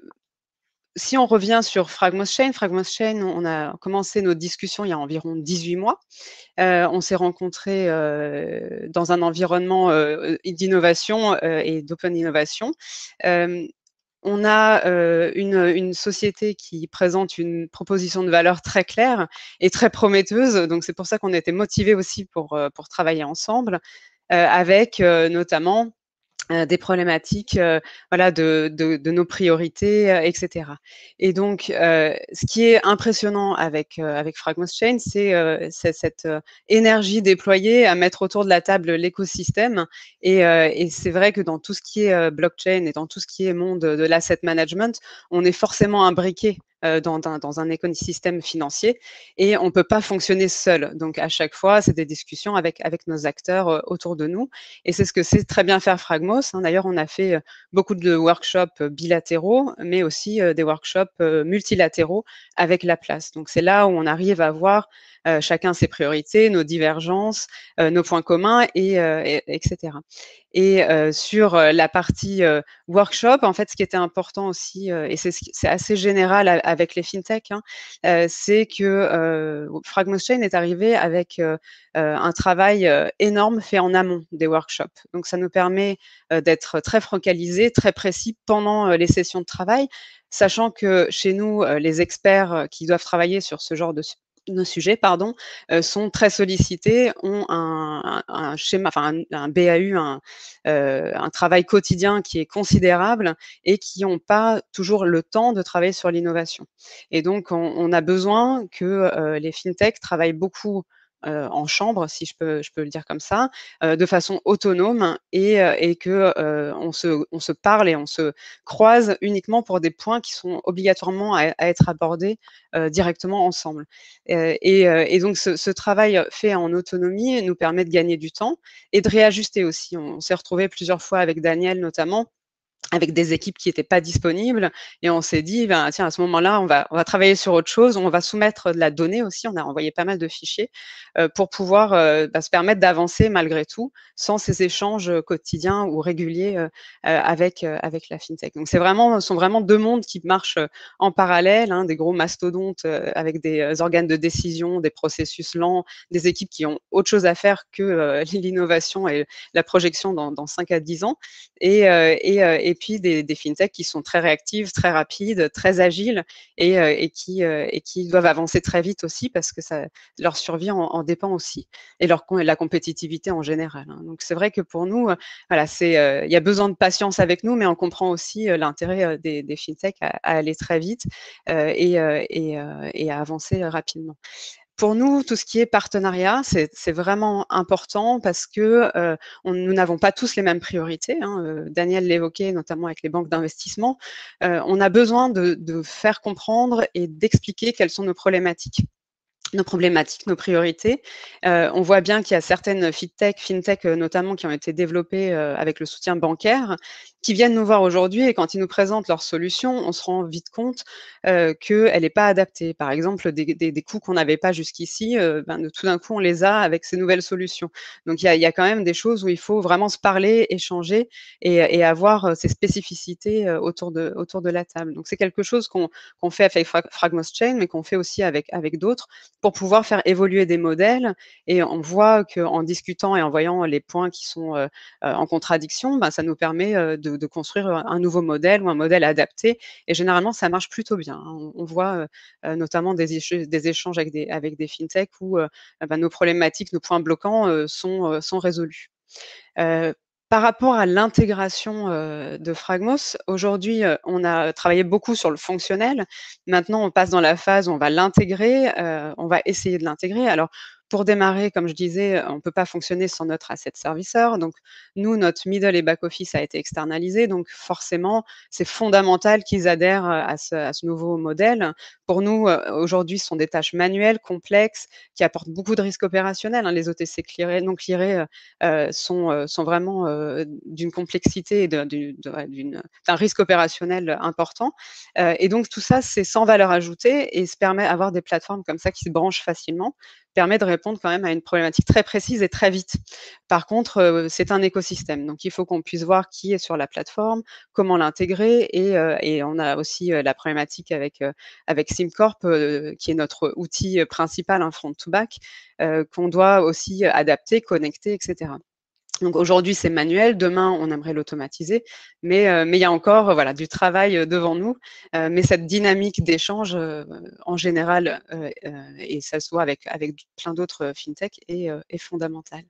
Si on revient sur Fragmos Chain, Fragmos Chain, on a commencé nos discussions il y a environ dix-huit mois. Euh, on s'est rencontrés euh, dans un environnement euh, d'innovation euh, et d'open innovation. Euh, on a euh, une, une société qui présente une proposition de valeur très claire et très prometteuse. Donc, c'est pour ça qu'on a été motivés aussi pour, pour travailler ensemble, euh, avec euh, notamment Euh, des problématiques euh, voilà, de, de, de nos priorités, euh, et cetera. Et donc, euh, ce qui est impressionnant avec, euh, avec Fragmos Chain, c'est euh, cette euh, énergie déployée à mettre autour de la table l'écosystème. Et, euh, et c'est vrai que dans tout ce qui est euh, blockchain et dans tout ce qui est monde de l'asset management, on est forcément imbriqué Dans un, dans un écosystème financier et on ne peut pas fonctionner seul. Donc, à chaque fois, c'est des discussions avec, avec nos acteurs euh, autour de nous. Et c'est ce que sait très bien faire Fragmos. Hein. D'ailleurs, on a fait euh, beaucoup de workshops bilatéraux, mais aussi euh, des workshops euh, multilatéraux avec la place. Donc, c'est là où on arrive à voir euh, chacun ses priorités, nos divergences, euh, nos points communs, et, euh, et, etc. Et euh, sur la partie euh, workshop, en fait, ce qui était important aussi, euh, et c'est assez général avec les fintechs, hein, euh, c'est que euh, Fragmos Chain est arrivé avec euh, un travail euh, énorme fait en amont des workshops. Donc, ça nous permet euh, d'être très focalisés, très précis pendant euh, les sessions de travail, sachant que chez nous, euh, les experts qui doivent travailler sur ce genre de nos sujets, pardon, euh, sont très sollicités, ont un, un, un schéma, enfin un, un B A U, un, euh, un travail quotidien qui est considérable et qui n'ont pas toujours le temps de travailler sur l'innovation. Et donc, on, on a besoin que euh, les fintechs travaillent beaucoup euh, en chambre, si je peux, je peux le dire comme ça, euh, de façon autonome et, euh, et que euh, on se, on se parle et on se croise uniquement pour des points qui sont obligatoirement à, à être abordés euh, directement ensemble. Euh, et, euh, et donc, ce, ce travail fait en autonomie nous permet de gagner du temps et de réajuster aussi. On s'est retrouvé plusieurs fois avec Daniel notamment, avec des équipes qui n'étaient pas disponibles. Et on s'est dit, ben, tiens, à ce moment-là, on va, on va travailler sur autre chose. On va soumettre de la donnée aussi. On a envoyé pas mal de fichiers euh, pour pouvoir euh, bah, se permettre d'avancer malgré tout, sans ces échanges quotidiens ou réguliers euh, avec, euh, avec la FinTech. Donc, c'est vraiment, ce sont vraiment deux mondes qui marchent en parallèle, hein, des gros mastodontes euh, avec des organes de décision, des processus lents, des équipes qui ont autre chose à faire que euh, l'innovation et la projection dans, dans cinq à dix ans. Et, euh, et, euh, et puis des, des fintechs qui sont très réactives, très rapides, très agiles et, euh, et, qui, euh, et qui doivent avancer très vite aussi parce que ça, leur survie en, en dépend aussi et leur, la compétitivité en général. Hein. Donc c'est vrai que pour nous, euh, voilà, c'est, euh, il y a besoin de patience avec nous, mais on comprend aussi euh, l'intérêt euh, des, des fintechs à, à aller très vite euh, et, euh, et, euh, et à avancer rapidement. Pour nous, tout ce qui est partenariat, c'est vraiment important parce que euh, on, nous n'avons pas tous les mêmes priorités. Hein. Euh, Daniel l'évoquait, notamment avec les banques d'investissement. Euh, on a besoin de, de faire comprendre et d'expliquer quelles sont nos problématiques. nos problématiques, nos priorités. Euh, on voit bien qu'il y a certaines fintech, fintech notamment, qui ont été développées euh, avec le soutien bancaire, qui viennent nous voir aujourd'hui et quand ils nous présentent leurs solutions, on se rend vite compte euh, qu'elle n'est pas adaptée. Par exemple, des, des, des coûts qu'on n'avait pas jusqu'ici, euh, ben, de, tout d'un coup, on les a avec ces nouvelles solutions. Donc, il y a, il y a quand même des choses où il faut vraiment se parler, échanger et, et avoir ces spécificités autour de, autour de la table. Donc, c'est quelque chose qu'on qu'on fait avec Fragmos Chain, mais qu'on fait aussi avec, avec d'autres pour pouvoir faire évoluer des modèles. Et on voit qu'en discutant et en voyant les points qui sont euh, en contradiction, ben, ça nous permet euh, de, de construire un nouveau modèle ou un modèle adapté. Et généralement, ça marche plutôt bien. On, on voit euh, notamment des, éche des échanges avec des, avec des fintechs où euh, ben, nos problématiques, nos points bloquants euh, sont, euh, sont résolus. Euh, Par rapport à l'intégration euh, de Fragmos, aujourd'hui, euh, on a travaillé beaucoup sur le fonctionnel. Maintenant, on passe dans la phase où on va l'intégrer, euh, on va essayer de l'intégrer. Alors, pour démarrer, comme je disais, on ne peut pas fonctionner sans notre asset serviceur. Donc, nous, notre middle et back-office a été externalisé. Donc, forcément, c'est fondamental qu'ils adhèrent à ce, à ce nouveau modèle. Pour nous, aujourd'hui, ce sont des tâches manuelles, complexes, qui apportent beaucoup de risques opérationnels. Hein. Les O T C clearés, non clearés euh, sont, sont vraiment euh, d'une complexité et d'un risque opérationnel important. Euh, et donc, tout ça, c'est sans valeur ajoutée et se permet d'avoir des plateformes comme ça qui se branchent facilement, permet de répondre quand même à une problématique très précise et très vite. Par contre, euh, c'est un écosystème. Donc, il faut qu'on puisse voir qui est sur la plateforme, comment l'intégrer. Et, euh, et on a aussi euh, la problématique avec, euh, avec SimCorp, euh, qui est notre outil principal, un front-to-back, euh, qu'on doit aussi adapter, connecter, et cetera. Donc aujourd'hui, c'est manuel. Demain, on aimerait l'automatiser. Mais, euh, mais il y a encore voilà, du travail devant nous. Euh, mais cette dynamique d'échange, euh, en général, euh, euh, et ça se voit avec, avec plein d'autres fintech, est, euh, est fondamentale.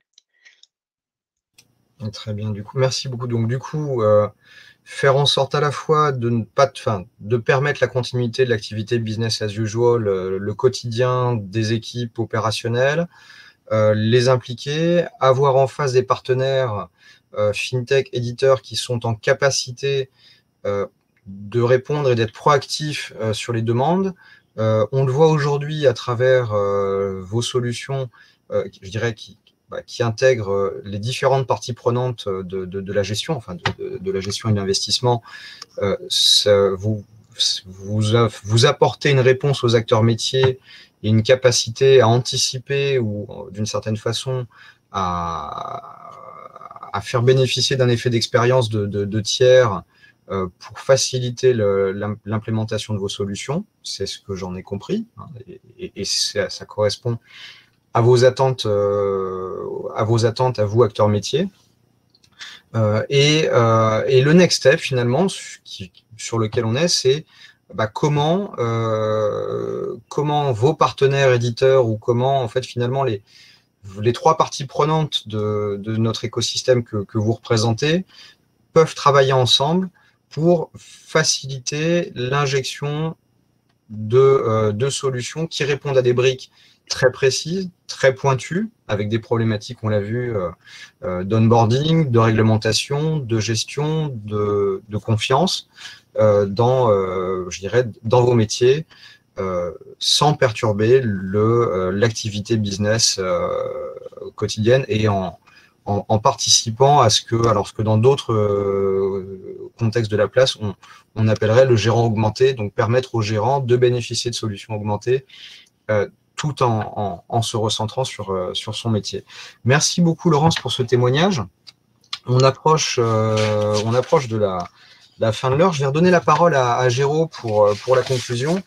Très bien. Du coup, merci beaucoup. Donc, du coup, euh, faire en sorte à la fois de ne pas, enfin, de permettre la continuité de l'activité business as usual, le, le quotidien des équipes opérationnelles, Euh, les impliquer, avoir en face des partenaires euh, fintech, éditeurs qui sont en capacité euh, de répondre et d'être proactifs euh, sur les demandes. Euh, on le voit aujourd'hui à travers euh, vos solutions, euh, je dirais, qui, bah, qui intègrent les différentes parties prenantes de, de, de la gestion, enfin de, de, de la gestion et de l'investissement. Euh, vous, vous, vous apportez une réponse aux acteurs métiers et une capacité à anticiper ou d'une certaine façon à, à faire bénéficier d'un effet d'expérience de, de, de tiers euh, pour faciliter l'implémentation de vos solutions. C'est ce que j'en ai compris, hein, et, et, et ça, ça correspond à vos attentes, euh, à vos attentes, à vous, acteurs métiers. Euh, et, euh, et le next step, finalement, qui, sur lequel on est, c'est bah, comment, euh, comment vos partenaires éditeurs ou comment, en fait, finalement, les, les trois parties prenantes de, de notre écosystème que, que vous représentez peuvent travailler ensemble pour faciliter l'injection de, euh, de solutions qui répondent à des briques très précises, très pointues, avec des problématiques, on l'a vu, euh, euh, d'onboarding, de réglementation, de gestion, de, de confiance euh, dans, euh, je dirais, dans vos métiers, euh, sans perturber le, l'activité business euh, quotidienne et en, en, en participant à ce que, alors que dans d'autres euh, contextes de la place, on, on appellerait le gérant augmenté, donc permettre au gérant de bénéficier de solutions augmentées euh, tout en, en, en se recentrant sur, euh, sur son métier. Merci beaucoup Laurence pour ce témoignage. On approche, euh, on approche de la, la fin de l'heure. Je vais redonner la parole à, à Géraud pour, pour la conclusion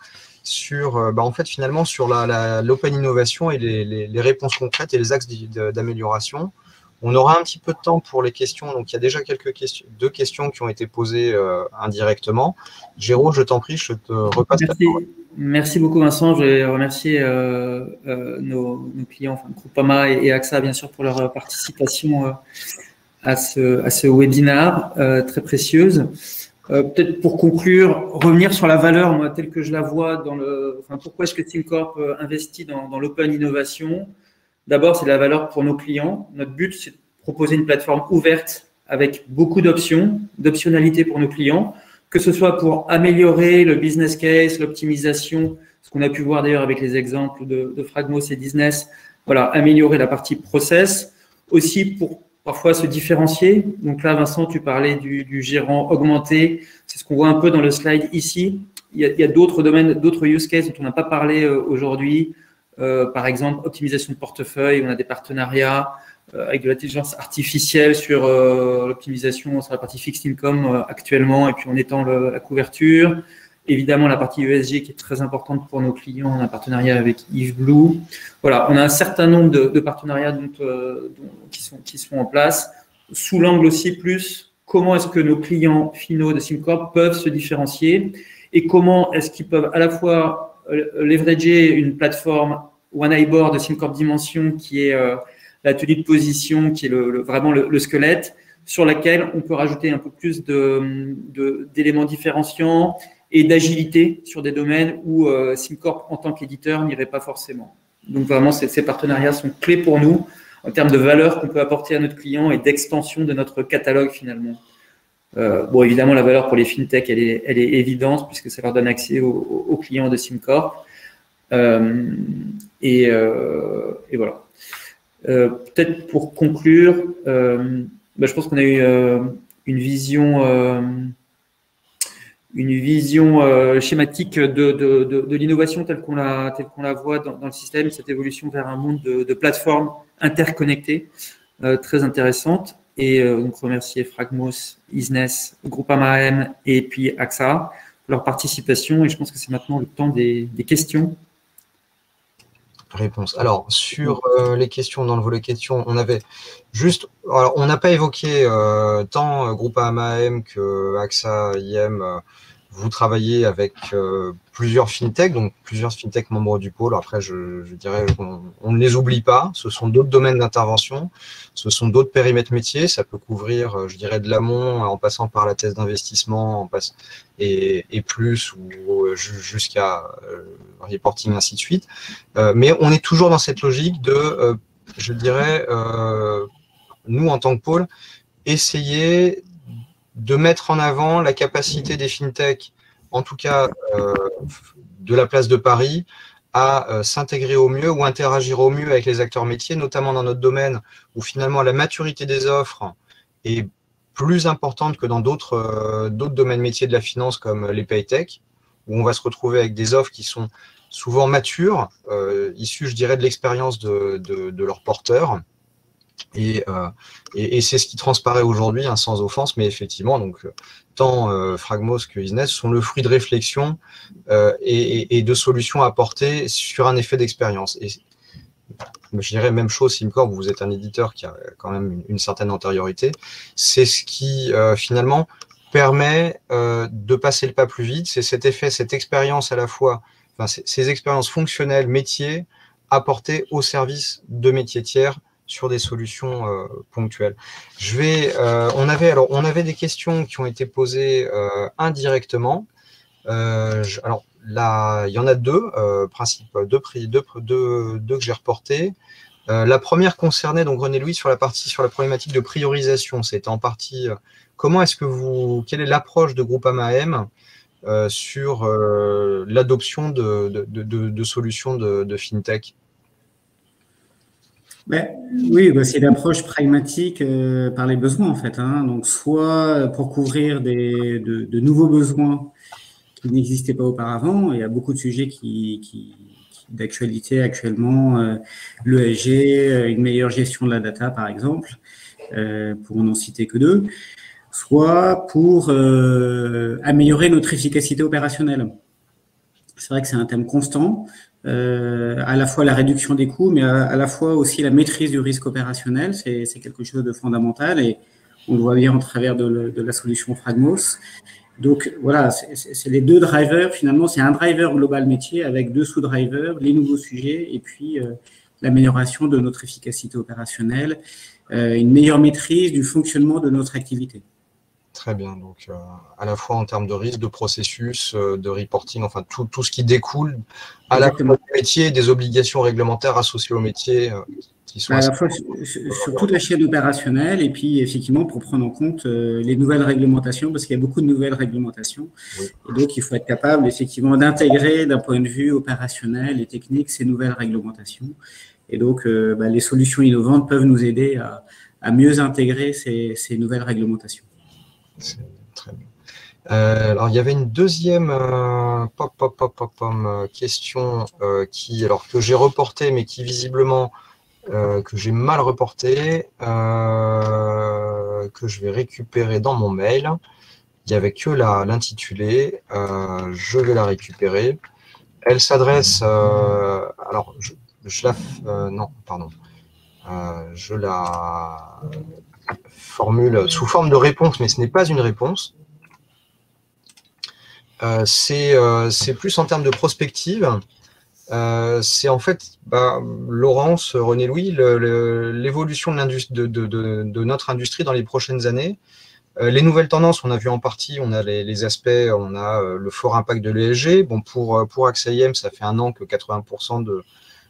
sur, bah, en fait, finalement, sur la, la, l'open innovation et les, les, les réponses concrètes et les axes d'amélioration. On aura un petit peu de temps pour les questions. Donc, il y a déjà quelques questions, deux questions qui ont été posées euh, indirectement. Géraud, je t'en prie, je te repasse Merci. la parole. Merci beaucoup, Vincent. Je vais remercier euh, euh, nos, nos clients, enfin, Groupama et, et AXA, bien sûr, pour leur participation euh, à, ce, à ce webinaire euh, très précieuse. Euh, peut-être pour conclure, revenir sur la valeur, moi, telle que je la vois dans le. Enfin, pourquoi est-ce que SimCorp investit dans, dans l'open innovation? D'abord, c'est la valeur pour nos clients. Notre but, c'est de proposer une plateforme ouverte avec beaucoup d'options, d'optionnalités pour nos clients, que ce soit pour améliorer le business case, l'optimisation, ce qu'on a pu voir d'ailleurs avec les exemples de, de Fragmos et Business, voilà, améliorer la partie process, aussi pour parfois se différencier. Donc là, Vincent, tu parlais du, du gérant augmenté, c'est ce qu'on voit un peu dans le slide ici. Il y a, il y a d'autres domaines, d'autres use cases dont on n'a pas parlé euh, aujourd'hui. Euh, par exemple, optimisation de portefeuille, on a des partenariats euh, avec de l'intelligence artificielle sur euh, l'optimisation sur la partie fixed income euh, actuellement, et puis en étant le, la couverture. Évidemment, la partie E S G qui est très importante pour nos clients, on a un partenariat avec Yves Blue. Voilà, on a un certain nombre de, de partenariats dont, euh, dont, qui, sont, qui sont en place, sous l'angle aussi plus comment est-ce que nos clients finaux de SimCorp peuvent se différencier et comment est-ce qu'ils peuvent à la fois leverager une plateforme One iBoard de SimCorp Dimension qui est euh, la tenue de position, qui est le, le, vraiment le, le squelette, sur laquelle on peut rajouter un peu plus de, de, d'éléments différenciants et d'agilité sur des domaines où euh, SimCorp, en tant qu'éditeur, n'irait pas forcément. Donc vraiment, ces, ces partenariats sont clés pour nous en termes de valeur qu'on peut apporter à notre client et d'extension de notre catalogue finalement. Euh, bon, évidemment, la valeur pour les fintech, elle est, elle est évidente puisque ça leur donne accès aux, aux clients de SimCorp. Euh, et, euh, et voilà. Euh, peut-être pour conclure, euh, bah, je pense qu'on a eu euh, une vision, euh, une vision euh, schématique de, de, de, de l'innovation telle qu'on la, telle qu'on la voit dans, dans le système, cette évolution vers un monde de, de plateformes interconnectées, euh, très intéressante. Et euh, donc remercier Fragmos, Business, Groupama M et puis AXA pour leur participation. Et je pense que c'est maintenant le temps des, des questions. Réponse. Alors, sur euh, les questions, dans le volet questions, on avait juste, alors, on n'a pas évoqué euh, tant euh, Groupama M que AXA I M. Euh, vous travaillez avec euh, plusieurs fintech, donc plusieurs fintech membres du pôle. Après, je, je dirais qu'on on ne les oublie pas. Ce sont d'autres domaines d'intervention, ce sont d'autres périmètres métiers. Ça peut couvrir, je dirais, de l'amont en passant par la thèse d'investissement en passe, et, et plus, ou jusqu'à euh, reporting, ainsi de suite. Euh, mais on est toujours dans cette logique de, euh, je dirais, euh, nous, en tant que pôle, essayer de mettre en avant la capacité des fintech, en tout cas euh, de la place de Paris, à euh, s'intégrer au mieux ou interagir au mieux avec les acteurs métiers, notamment dans notre domaine où finalement la maturité des offres est plus importante que dans d'autres euh, d'autres domaines métiers de la finance comme les paytech, où on va se retrouver avec des offres qui sont souvent matures, euh, issues, je dirais, de l'expérience de, de, de leurs porteurs. Et, euh, et, et c'est ce qui transparaît aujourd'hui, hein, sans offense, mais effectivement, donc tant euh, Fragmos que Business sont le fruit de réflexion euh, et, et, et de solutions apportées sur un effet d'expérience. Et je dirais même chose, SimCorp, vous êtes un éditeur qui a quand même une, une certaine antériorité. C'est ce qui euh, finalement permet euh, de passer le pas plus vite. C'est cet effet, cette expérience à la fois, enfin, ces expériences fonctionnelles, métiers, apportées au service de métiers tiers sur des solutions euh, ponctuelles. Je vais, euh, on avait alors on avait des questions qui ont été posées euh, indirectement. Euh, je, alors là, il y en a deux, euh, principe, deux, deux, deux, deux que j'ai reportés. Euh, la première concernait donc René Louis sur la partie sur la problématique de priorisation. C'était en partie euh, comment est-ce que vous, quelle est l'approche de Groupama M euh, sur euh, l'adoption de, de, de, de solutions de, de fintech. Ben, oui, ben c'est l'approche pragmatique euh, par les besoins en fait. Hein. Donc, soit pour couvrir des, de, de nouveaux besoins qui n'existaient pas auparavant. Il y a beaucoup de sujets qui, qui, qui d'actualité actuellement, euh, l'E S G, une meilleure gestion de la data par exemple, euh, pour n'en citer que deux. Soit pour euh, améliorer notre efficacité opérationnelle. C'est vrai que c'est un thème constant. Euh, à la fois la réduction des coûts, mais à, à la fois aussi la maîtrise du risque opérationnel. C'est, c'est quelque chose de fondamental et on le voit bien au travers de, le, de la solution Fragmos. Donc voilà, c'est, c'est les deux drivers. Finalement, c'est un driver global métier avec deux sous-drivers, les nouveaux sujets et puis euh, l'amélioration de notre efficacité opérationnelle, euh, une meilleure maîtrise du fonctionnement de notre activité. Très bien, donc euh, à la fois en termes de risque, de processus, euh, de reporting, enfin tout, tout ce qui découle à Exactement. La fois du métier, des obligations réglementaires associées au métier. Euh, qui sont à la fois sur, sur toute la chaîne opérationnelle et puis effectivement pour prendre en compte euh, les nouvelles réglementations, parce qu'il y a beaucoup de nouvelles réglementations. Oui. Et donc il faut être capable effectivement d'intégrer d'un point de vue opérationnel et technique ces nouvelles réglementations. Et donc euh, bah, les solutions innovantes peuvent nous aider à, à mieux intégrer ces, ces nouvelles réglementations. C'est très bien. Euh, alors, il y avait une deuxième euh, pop, pop, pop, pop, pop, euh, question euh, qui, alors, que j'ai reportée, mais qui visiblement, euh, que j'ai mal reportée, euh, que je vais récupérer dans mon mail. Il n'y avait que la, l'intitulé. Euh, je vais la récupérer. Elle s'adresse, euh, alors, je, je la, euh, non, pardon, euh, je la formule sous forme de réponse, mais ce n'est pas une réponse. Euh, c'est, euh, c'est plus en termes de prospective. Euh, c'est en fait, bah, Laurence, René Louis, le, le, l'évolution de, de, de, de, de notre industrie dans les prochaines années. Euh, les nouvelles tendances, on a vu en partie, on a les, les aspects, on a euh, le fort impact de l'E S G. Bon, pour, pour AXA I M, ça fait un an que quatre-vingts pour cent de,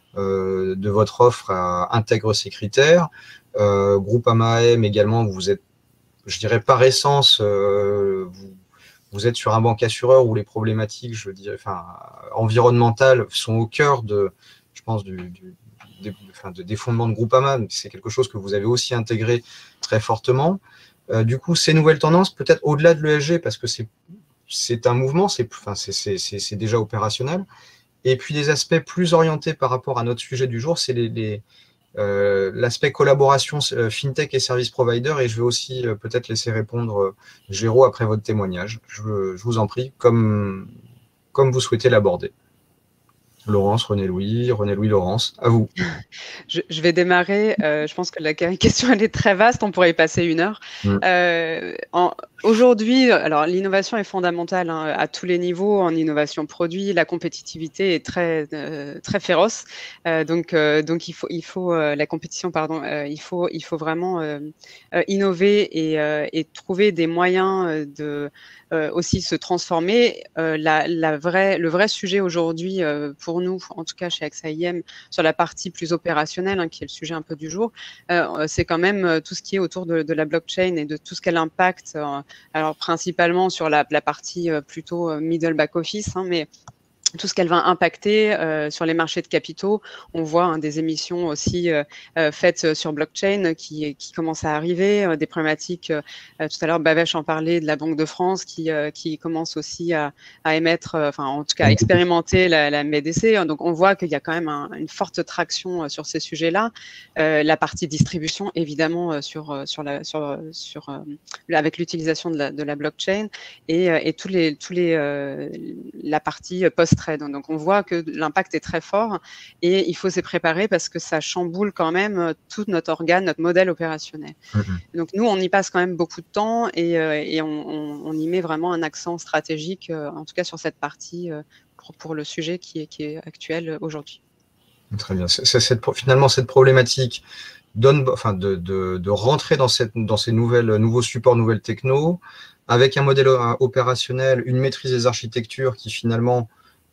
euh, de votre offre euh, intègre ces critères. Euh, Groupama M également, vous êtes, je dirais par essence, euh, vous, vous êtes sur un banque assureur où les problématiques, je dirais, enfin, environnementales sont au cœur de, je pense, du, du des, enfin, de, des fondements de Groupama. C'est quelque chose que vous avez aussi intégré très fortement. Euh, du coup, ces nouvelles tendances, peut-être au-delà de l'E S G, parce que c'est, c'est un mouvement, c'est, enfin, c'est, c'est, c'est, c'est déjà opérationnel. Et puis des aspects plus orientés par rapport à notre sujet du jour, c'est les, les Euh, l'aspect collaboration euh, fintech et service provider, et je vais aussi euh, peut-être laisser répondre euh, Géraud après votre témoignage. Je, je vous en prie, comme, comme vous souhaitez l'aborder. Laurence, René Louis, René Louis, Laurence, à vous. Je, je vais démarrer. Euh, je pense que la question elle est très vaste, on pourrait y passer une heure. Mm. Euh, en, aujourd'hui, alors l'innovation est fondamentale hein, à tous les niveaux. En innovation produit, la compétitivité est très euh, très féroce. Euh, donc euh, donc il faut il faut euh, la compétition pardon. Euh, il faut il faut vraiment euh, euh, innover et, euh, et trouver des moyens de euh, aussi se transformer. Euh, la, la vraie le vrai sujet aujourd'hui euh, pour nous, en tout cas chez AXA I M, sur la partie plus opérationnelle, hein, qui est le sujet un peu du jour, euh, c'est quand même euh, tout ce qui est autour de, de la blockchain et de tout ce qu'elle impacte, euh, alors principalement sur la, la partie euh, plutôt euh, middle back office, hein, mais tout ce qu'elle va impacter euh, sur les marchés de capitaux. On voit hein, des émissions aussi euh, euh, faites sur blockchain qui, qui commencent à arriver, euh, des problématiques, euh, tout à l'heure Bhavesh en parlait, de la Banque de France qui, euh, qui commence aussi à, à émettre, euh, enfin en tout cas à expérimenter la, la M B D C. Donc on voit qu'il y a quand même un, une forte traction euh, sur ces sujets-là. Euh, la partie distribution, évidemment, euh, sur, sur la, sur, sur, euh, avec l'utilisation de la, de la blockchain et, euh, et tous les, tous les, euh, la partie post Donc, on voit que l'impact est très fort et il faut s'y préparer parce que ça chamboule quand même tout notre organe, notre modèle opérationnel. Mm-hmm. Donc, nous, on y passe quand même beaucoup de temps et, et on, on, on y met vraiment un accent stratégique, en tout cas sur cette partie, pour, pour le sujet qui est, qui est actuel aujourd'hui. Très bien. C'est, c'est cette, finalement, cette problématique donne, enfin, de, de, de rentrer dans, cette, dans ces nouvelles, nouveaux supports, nouvelles techno, avec un modèle opérationnel, une maîtrise des architectures qui finalement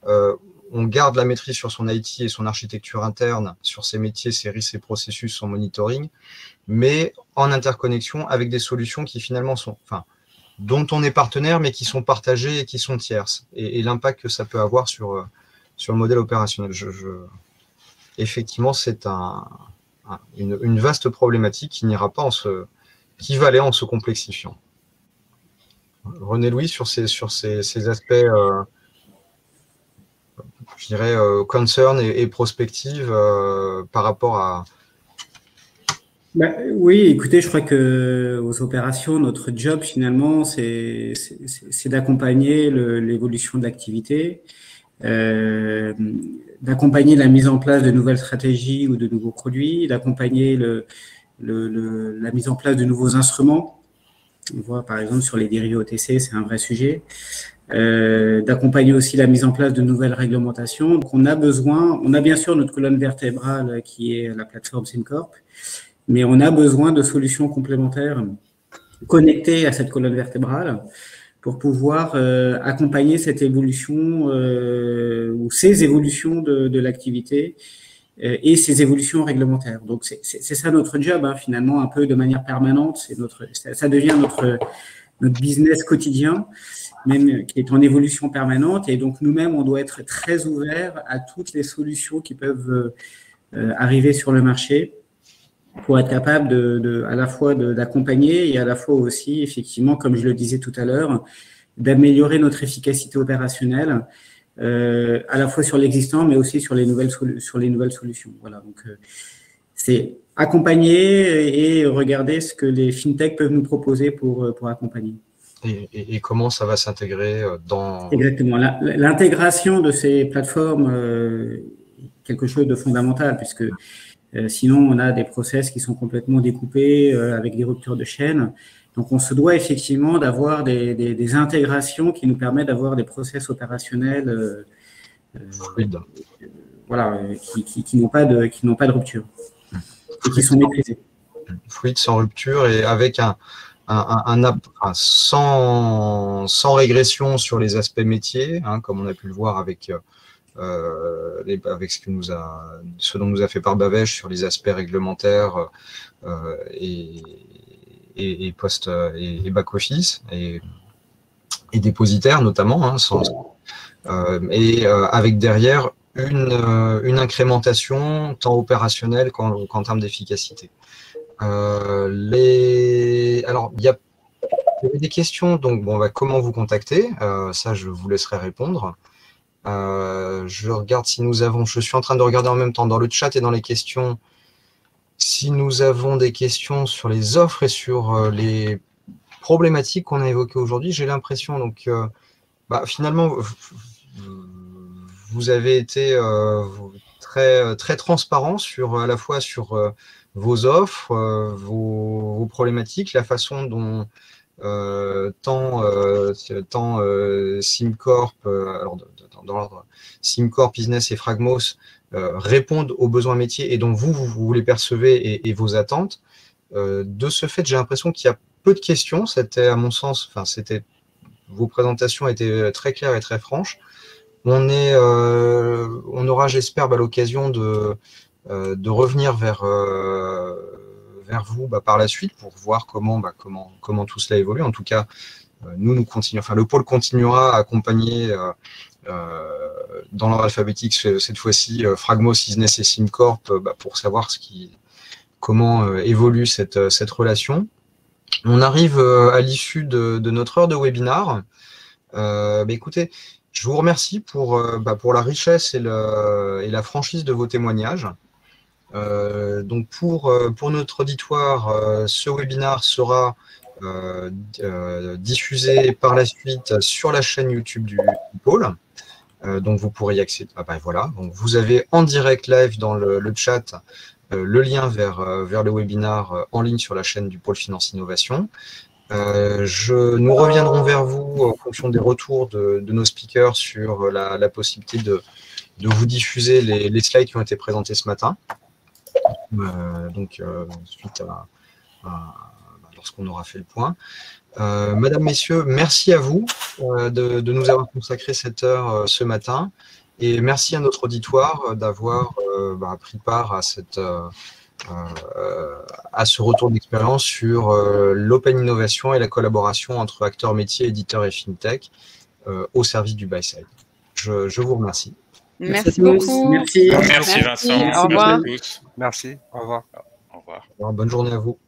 euh, on garde la maîtrise sur son I T et son architecture interne, sur ses métiers, ses risques, ses processus, son monitoring, mais en interconnexion avec des solutions qui finalement sont, enfin, dont on est partenaire, mais qui sont partagées et qui sont tierces, et, et l'impact que ça peut avoir sur, sur le modèle opérationnel. Je, je... Effectivement, c'est un, un, une, une vaste problématique qui n'ira pas en se, qui va aller en se complexifiant. René-Louis, sur ces, sur ces, ces aspects, euh, je dirais, euh, concern et, et prospective euh, par rapport à... Bah, oui, écoutez, je crois que aux opérations, notre job finalement, c'est d'accompagner l'évolution de l'activité, euh, d'accompagner la mise en place de nouvelles stratégies ou de nouveaux produits, d'accompagner le, le, le, la mise en place de nouveaux instruments. On voit par exemple sur les dérivés O T C, c'est un vrai sujet. Euh, d'accompagner aussi la mise en place de nouvelles réglementations. Donc on a besoin, on a bien sûr notre colonne vertébrale qui est la plateforme SimCorp, mais on a besoin de solutions complémentaires connectées à cette colonne vertébrale pour pouvoir euh, accompagner cette évolution euh, ou ces évolutions de, de l'activité euh, et ces évolutions réglementaires. Donc c'est ça notre job, hein, finalement, un peu de manière permanente. C'est notre, ça, ça devient notre notre business quotidien, même qui est en évolution permanente. Et donc nous-mêmes, on doit être très ouverts à toutes les solutions qui peuvent euh, arriver sur le marché, pour être capable de, de, à la fois d'accompagner et à la fois aussi, effectivement, comme je le disais tout à l'heure, d'améliorer notre efficacité opérationnelle, euh, à la fois sur l'existant, mais aussi sur les nouvelles, sur les nouvelles solutions. Voilà, donc euh, c'est accompagner et regarder ce que les fintechs peuvent nous proposer pour, pour accompagner. Et, et, et comment ça va s'intégrer dans… Exactement. L'intégration de ces plateformes euh, est quelque chose de fondamental, puisque Euh, sinon, on a des process qui sont complètement découpés euh, avec des ruptures de chaîne. Donc, on se doit effectivement d'avoir des, des, des intégrations qui nous permettent d'avoir des process opérationnels euh, fluides, euh, voilà, qui, qui, qui n'ont pas de, qui n'ont pas de rupture et qui sont maîtrisés. Fluides, sans rupture et avec un, un, un, un, un sans, sans régression sur les aspects métiers, hein, comme on a pu le voir avec Euh, les, avec ce, que nous a, ce dont nous a fait part Bhavesh sur les aspects réglementaires euh, et, et, et post et, et back office et, et dépositaires notamment, hein, sans, euh, et euh, avec derrière une, une incrémentation tant opérationnelle qu'en qu'en termes d'efficacité. Euh, les... Alors, il y, a... il y avait des questions, donc bon, bah, comment vous contacter, euh, ça je vous laisserai répondre. Euh, je regarde si nous avons, je suis en train de regarder en même temps dans le chat et dans les questions, si nous avons des questions sur les offres et sur euh, les problématiques qu'on a évoquées aujourd'hui. J'ai l'impression, donc, euh, bah, finalement, vous avez été euh, très, très transparent sur, à la fois sur euh, vos offres, euh, vos, vos problématiques, la façon dont Euh, tant euh, tant euh, SimCorp, euh, alors dans, dans l'ordre SimCorp, Business et Fragmos euh, répondent aux besoins métiers et dont vous, vous, vous les percevez et, et vos attentes. Euh, de ce fait, j'ai l'impression qu'il y a peu de questions. C'était, à mon sens, enfin, c'était vos présentations étaient très claires et très franches. On est, euh, on aura, j'espère, bah, l'occasion de euh, de revenir vers euh, vers vous bah, par la suite pour voir comment, bah, comment, comment tout cela évolue. En tout cas, euh, nous, nous continuons, enfin, le pôle continuera à accompagner euh, euh, dans l'ordre alphabétique cette fois-ci euh, Fragmos, Business et SimCorp euh, bah, pour savoir ce qui, comment euh, évolue cette, cette relation. On arrive euh, à l'issue de, de notre heure de webinar. Euh, bah, écoutez, je vous remercie pour, euh, bah, pour la richesse et, le, et la franchise de vos témoignages. Euh, donc pour, pour notre auditoire, euh, ce webinaire sera euh, euh, diffusé par la suite sur la chaîne YouTube du, du pôle. Euh, donc vous pourrez y accéder. Ah ben voilà. Donc vous avez en direct live dans le, le chat euh, le lien vers, euh, vers le webinaire euh, en ligne sur la chaîne du pôle Finance Innovation. Euh, je, nous reviendrons vers vous en fonction des retours de, de nos speakers sur la, la possibilité de, de vous diffuser les, les slides qui ont été présentés ce matin. Euh, donc, euh, suite à, à lorsqu'on aura fait le point. Euh, Madame, Messieurs, merci à vous euh, de, de nous avoir consacré cette heure euh, ce matin. Et merci à notre auditoire euh, d'avoir euh, bah, pris part à, cette, euh, euh, à ce retour d'expérience sur euh, l'open innovation et la collaboration entre acteurs métiers, éditeurs et fintech euh, au service du buy-side. Je, je vous remercie. Merci, Merci beaucoup. Merci. Merci Vincent. Au revoir. Merci à tous. Merci. Au revoir. Au revoir. Alors, bonne journée à vous.